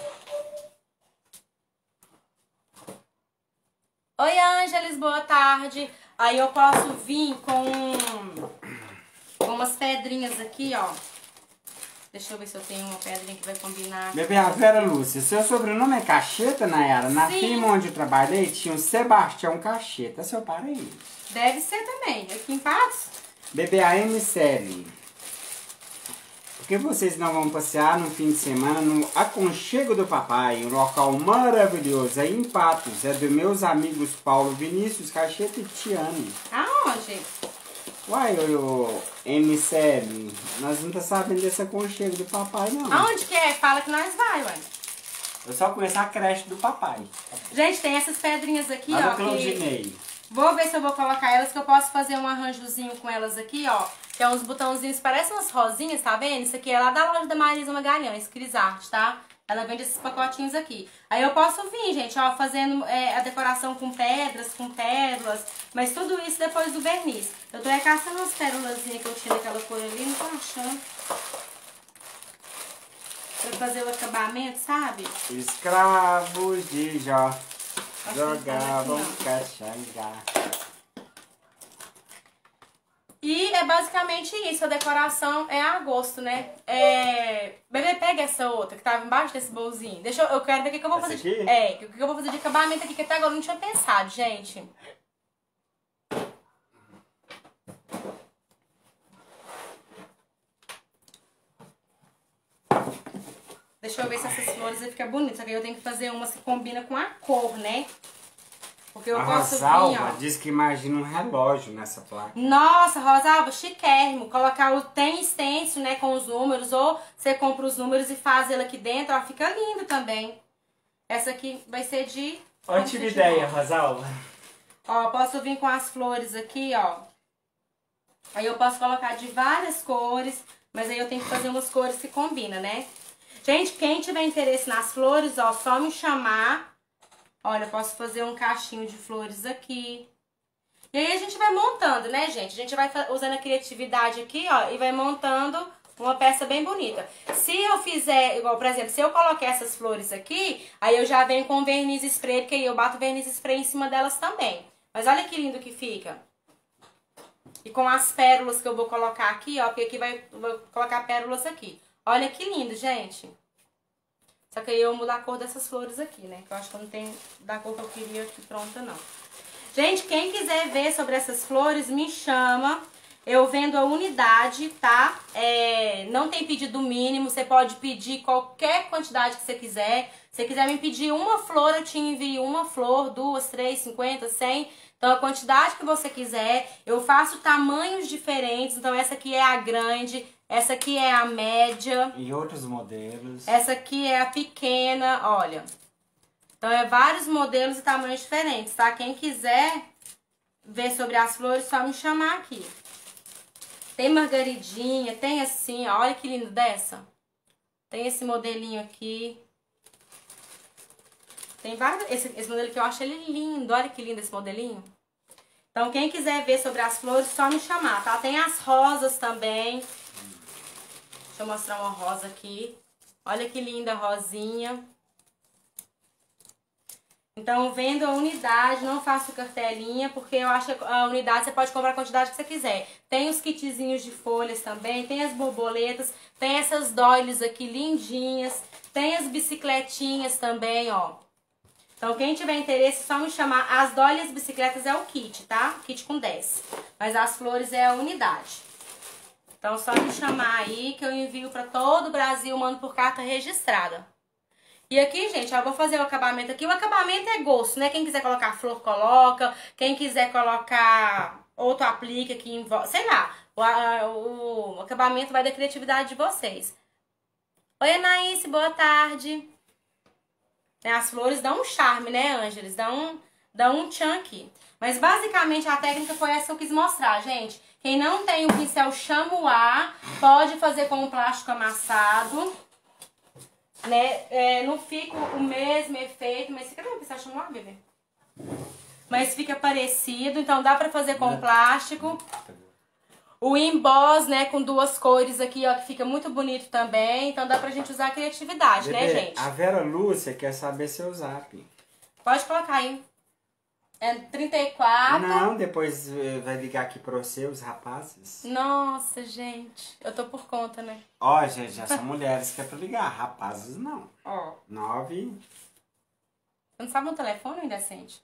B: Oi, Ângeles, boa tarde. Aí eu posso vir com, com umas pedrinhas aqui, ó. Deixa eu ver se eu tenho uma pedrinha que vai combinar.
A: Bebê, a Vera Lúcia, seu sobrenome é Cacheta, Nayara? Na
B: Sim.
A: firma onde eu trabalhei tinha o Sebastião Cacheta. É seu parente?
B: Deve ser também. Aqui em Patos?
A: Bebê, a M-Série. Por que vocês não vão passear no fim de semana no Aconchego do Papai? Um local maravilhoso aí em Patos. É dos meus amigos Paulo, Vinícius, Cacheta e Tiane.
B: Aonde?
A: Uai, ô, M-Série, nós não tá sabendo desse aconchego do papai, não.
B: Aonde que é? Fala que nós vai, ué.
A: Eu só conheço a creche do papai.
B: Gente, tem essas pedrinhas aqui,
A: Lá
B: ó.
A: do Claudinei.
B: Que... Vou ver se eu vou colocar elas, que eu posso fazer um arranjozinho com elas aqui, ó. Que é uns botãozinhos, parecem umas rosinhas, tá vendo? Isso aqui é lá da loja da Marisa Magalhães, Cris Art, tá? Ela vende esses pacotinhos aqui. Aí eu posso vir, gente, ó, fazendo é, a decoração com pedras, com pérolas, mas tudo isso depois do verniz. Eu tô recaçando umas pérolazinhas que eu tinha daquela cor ali, não tô achando. Pra fazer o acabamento, sabe?
A: Escravos de Jó jogavam caxangá.
B: E é basicamente isso, a decoração é a gosto, né? É... Bebê, pega essa outra que tava embaixo desse bolzinho. Deixa eu, eu quero ver o que, que eu vou
A: Essa
B: fazer.
A: aqui?
B: De... É, o que, que eu vou fazer de acabamento aqui, que até agora eu não tinha pensado, gente. Deixa eu ver se essas flores vai ficar bonitas. Só que eu tenho que fazer umas que combina com a cor, né? Porque eu
A: a
B: posso
A: Rosalva
B: vir, ó.
A: diz que imagina um relógio nessa placa.
B: Nossa, Rosalva, chiquérrimo. Colocar o tem stencil, né, com os números, ou você compra os números e faz ele aqui dentro, ó, fica lindo também. Essa aqui vai ser de...
A: Ótima ideia, Rosalva.
B: Ó, posso vir com as flores aqui, ó. Aí eu posso colocar de várias cores, mas aí eu tenho que fazer umas cores que combinam, né? Gente, quem tiver interesse nas flores, ó, só me chamar. Olha, eu posso fazer um cachinho de flores aqui. E aí a gente vai montando, né, gente? A gente vai usando a criatividade aqui, ó, e vai montando uma peça bem bonita. Se eu fizer, igual, por exemplo, se eu colocar essas flores aqui, aí eu já venho com verniz spray, porque aí eu bato verniz spray em cima delas também. Mas olha que lindo que fica. E com as pérolas que eu vou colocar aqui, ó, porque aqui vai, vou colocar pérolas aqui. Olha que lindo, gente. Só que aí eu mudo a cor dessas flores aqui, né? Que eu acho que eu não tenho da cor que eu queria aqui pronta, não. Gente, quem quiser ver sobre essas flores, me chama. Eu vendo a unidade, tá? É, não tem pedido mínimo, você pode pedir qualquer quantidade que você quiser. Se você quiser me pedir uma flor, eu te envio uma flor, duas, três, cinquenta, cem. Então, a quantidade que você quiser. Eu faço tamanhos diferentes. Então, essa aqui é a grande, essa aqui é a média.
A: E outros modelos.
B: Essa aqui é a pequena, olha. Então, é vários modelos e tamanhos diferentes, tá? Quem quiser ver sobre as flores, só me chamar aqui. Tem margaridinha, tem assim, ó, olha que lindo dessa. Tem esse modelinho aqui. Tem vários, esse, esse modelo que eu acho ele lindo, olha que lindo esse modelinho. Então, quem quiser ver sobre as flores, só me chamar, tá? Tem as rosas também. Deixa eu mostrar uma rosa aqui. Olha que linda a rosinha. Então, vendo a unidade, não faço cartelinha, porque eu acho que a unidade você pode comprar a quantidade que você quiser. Tem os kitzinhos de folhas também, tem as borboletas, tem essas doilies aqui lindinhas, tem as bicicletinhas também, ó. Então, quem tiver interesse, é só me chamar. As doilies e as bicicletas é o kit, tá? Kit com dez. Mas as flores é a unidade. Então, só me chamar aí que eu envio pra todo o Brasil, mando por carta registrada. E aqui, gente, eu vou fazer o acabamento aqui. O acabamento é gosto, né? Quem quiser colocar flor, coloca. Quem quiser colocar outro aplique aqui em volta. Sei lá. O, a, o acabamento vai da criatividade de vocês. Oi, Anaíse, boa tarde. As flores dão um charme, né, Ângeles? Dão um, dão um tchan aqui. Mas basicamente a técnica foi essa que eu quis mostrar, gente. Quem não tem o pincel chamois, pode fazer com o plástico amassado. Né? É, não fica o mesmo efeito, mas fica bem, pincel chamois, bebê? Mas fica parecido, então dá pra fazer com plástico. O emboss, né, com duas cores aqui, ó, que fica muito bonito também. Então dá pra gente usar a criatividade,
A: Bebê,
B: né, gente?
A: A Vera Lúcia quer saber seu zap.
B: Pode colocar aí. É trinta e quatro.
A: Não, depois vai ligar aqui pra você, os rapazes.
B: Nossa, gente. Eu tô por conta, né?
A: Ó, gente, já são mulheres que é pra ligar. Rapazes, não.
B: Ó.
A: Nove.
B: Você não sabe no telefone, indecente?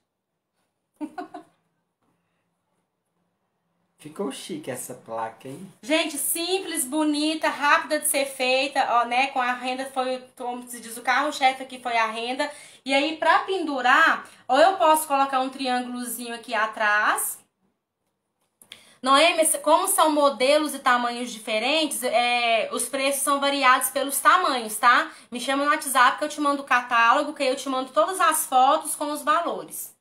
A: Ficou chique essa placa, hein?
B: Gente, simples, bonita, rápida de ser feita, ó, né? Com a renda foi, como se diz, o carro-chefe aqui foi a renda. E aí, pra pendurar, ou eu posso colocar um triângulozinho aqui atrás. Noemi, como são modelos e tamanhos diferentes, é, os preços são variados pelos tamanhos, tá? Me chama no WhatsApp que eu te mando o catálogo, que aí eu te mando todas as fotos com os valores.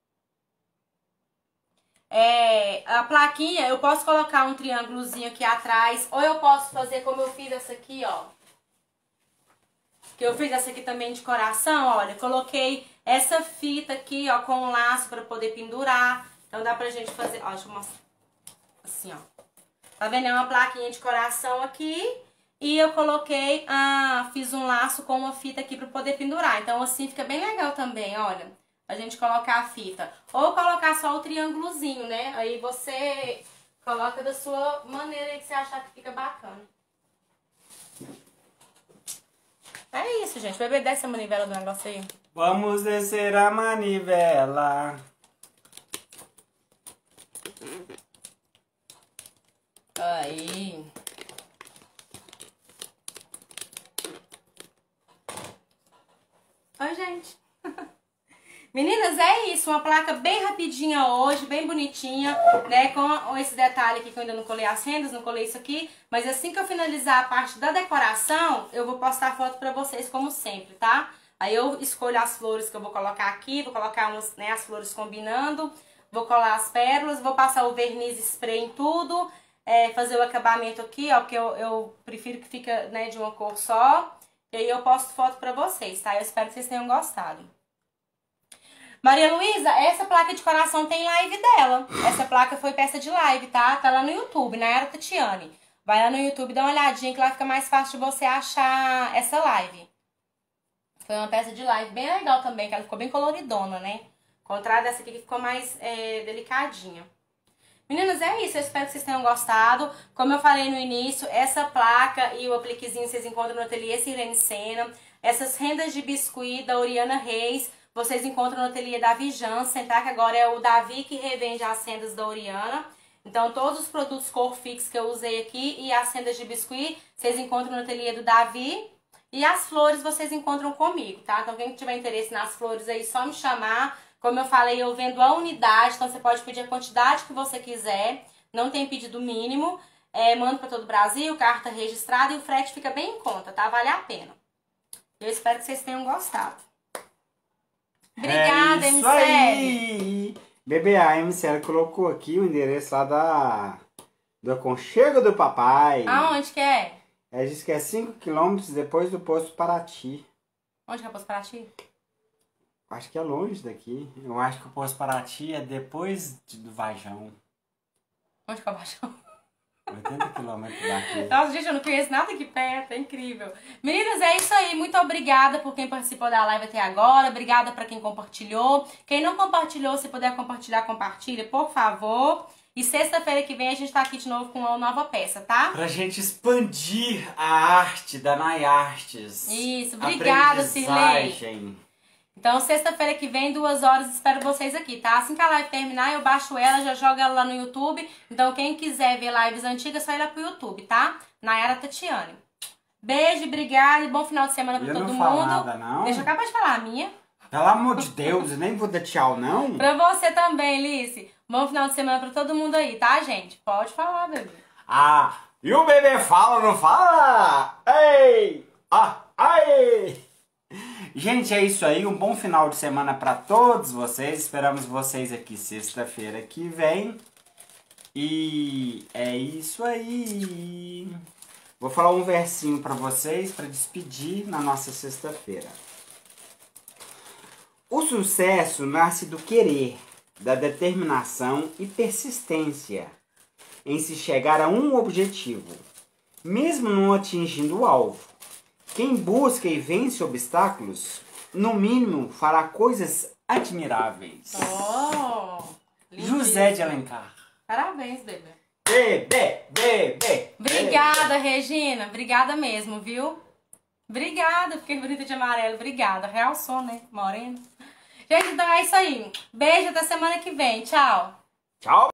B: É, a plaquinha, eu posso colocar um triângulozinho aqui atrás, ou eu posso fazer como eu fiz essa aqui, ó. Que eu fiz essa aqui também de coração, olha, coloquei essa fita aqui, ó, com um laço pra poder pendurar. Então dá pra gente fazer, ó, deixa eu mostrar. Assim, ó. Tá vendo? É uma plaquinha de coração aqui. E eu coloquei, ah, fiz um laço com uma fita aqui pra poder pendurar. Então assim fica bem legal também, olha. A gente colocar a fita. Ou colocar só o triângulozinho, né? Aí você coloca da sua maneira aí que você achar que fica bacana. É isso, gente. Bebê, desce a manivela do negócio aí.
A: Vamos descer a manivela.
B: Aí. Oi, gente. Meninas, é isso. Uma placa bem rapidinha hoje, bem bonitinha, né? Com esse detalhe aqui que eu ainda não colei as rendas, não colei isso aqui. Mas assim que eu finalizar a parte da decoração, eu vou postar foto pra vocês, como sempre, tá? Aí eu escolho as flores que eu vou colocar aqui, vou colocar umas, né, as flores combinando, vou colar as pérolas, vou passar o verniz spray em tudo, é, fazer o acabamento aqui, ó, porque eu, eu prefiro que fica, né, de uma cor só. E aí eu posto foto pra vocês, tá? Eu espero que vocês tenham gostado. Maria Luísa, essa placa de coração tem live dela. Essa placa foi peça de live, tá? Tá lá no YouTube, na Era Tatiane. Vai lá no YouTube, dá uma olhadinha que lá fica mais fácil de você achar essa live. Foi uma peça de live bem legal também, que ela ficou bem coloridona, né? Ao contrário dessa aqui que ficou mais é, delicadinha. Meninas, é isso. Eu espero que vocês tenham gostado. Como eu falei no início, essa placa e o apliquezinho vocês encontram no ateliê Sirlene Sena. Essas rendas de biscuit da Oriana Reis, vocês encontram no ateliê Davi Jansen, tá? Que agora é o Davi que revende as rendas da Oriana. Então, todos os produtos cor fix que eu usei aqui e as rendas de biscuit, vocês encontram no ateliê do Davi. E as flores vocês encontram comigo, tá? Então, quem tiver interesse nas flores aí, só me chamar. Como eu falei, eu vendo a unidade, então você pode pedir a quantidade que você quiser. Não tem pedido mínimo. É, mando para todo o Brasil, carta registrada e o frete fica bem em conta, tá? Vale a pena. Eu espero que vocês tenham gostado. Obrigada,
A: é
B: M
A: isso
B: C L.
A: aí. Bebê, a M C L colocou aqui o endereço lá da, do Aconchego do Papai.
B: Aonde que é?
A: Ela disse que é cinco quilômetros depois do posto Paraty.
B: Onde que é o posto Paraty?
A: Acho que é longe daqui. Eu acho que o posto Paraty é depois de- do Vajão.
B: Onde que é o Baixão?
A: oitenta quilômetros daqui.
B: Nossa, gente, eu não conheço nada aqui perto, é incrível. Meninas, é isso aí. Muito obrigada por quem participou da live até agora. Obrigada pra quem compartilhou. Quem não compartilhou, se puder compartilhar, compartilha, por favor. E sexta-feira que vem a gente tá aqui de novo com uma nova peça, tá?
A: Pra gente expandir a arte da Nayartes.
B: Isso, obrigada, Cirlei. Então, sexta-feira que vem, duas horas, espero vocês aqui, tá? Assim que a live terminar, eu baixo ela, já jogo ela lá no YouTube. Então, quem quiser ver lives antigas, só ir lá pro YouTube, tá? Nayara Tatiane. Beijo, obrigada e bom final de semana pra
A: eu
B: todo
A: não
B: mundo.
A: Falo nada, não.
B: Deixa eu acabar de falar a minha.
A: Pelo amor de Deus, eu nem vou dar tchau, não.
B: Pra você também, Lice. Bom final de semana pra todo mundo aí, tá, gente? Pode falar, bebê.
A: Ah, e o bebê fala ou não fala? Ei! Ah, ai! Gente, é isso aí. Um bom final de semana pra todos vocês. Esperamos vocês aqui sexta-feira que vem. E é isso aí. Vou falar um versinho pra vocês pra despedir na nossa sexta-feira. O sucesso nasce do querer, da determinação e persistência em se chegar a um objetivo, mesmo não atingindo o alvo. Quem busca e vence obstáculos, no mínimo, fará coisas admiráveis.
B: Oh!
A: José de Alencar.
B: Parabéns, bebê.
A: Bebê, bebê.
B: Obrigada, Regina. Obrigada mesmo, viu? Obrigada, fiquei bonita de amarelo. Obrigada. Realçou, né? Morena. Gente, então é isso aí. Beijo, até semana que vem. Tchau.
A: Tchau.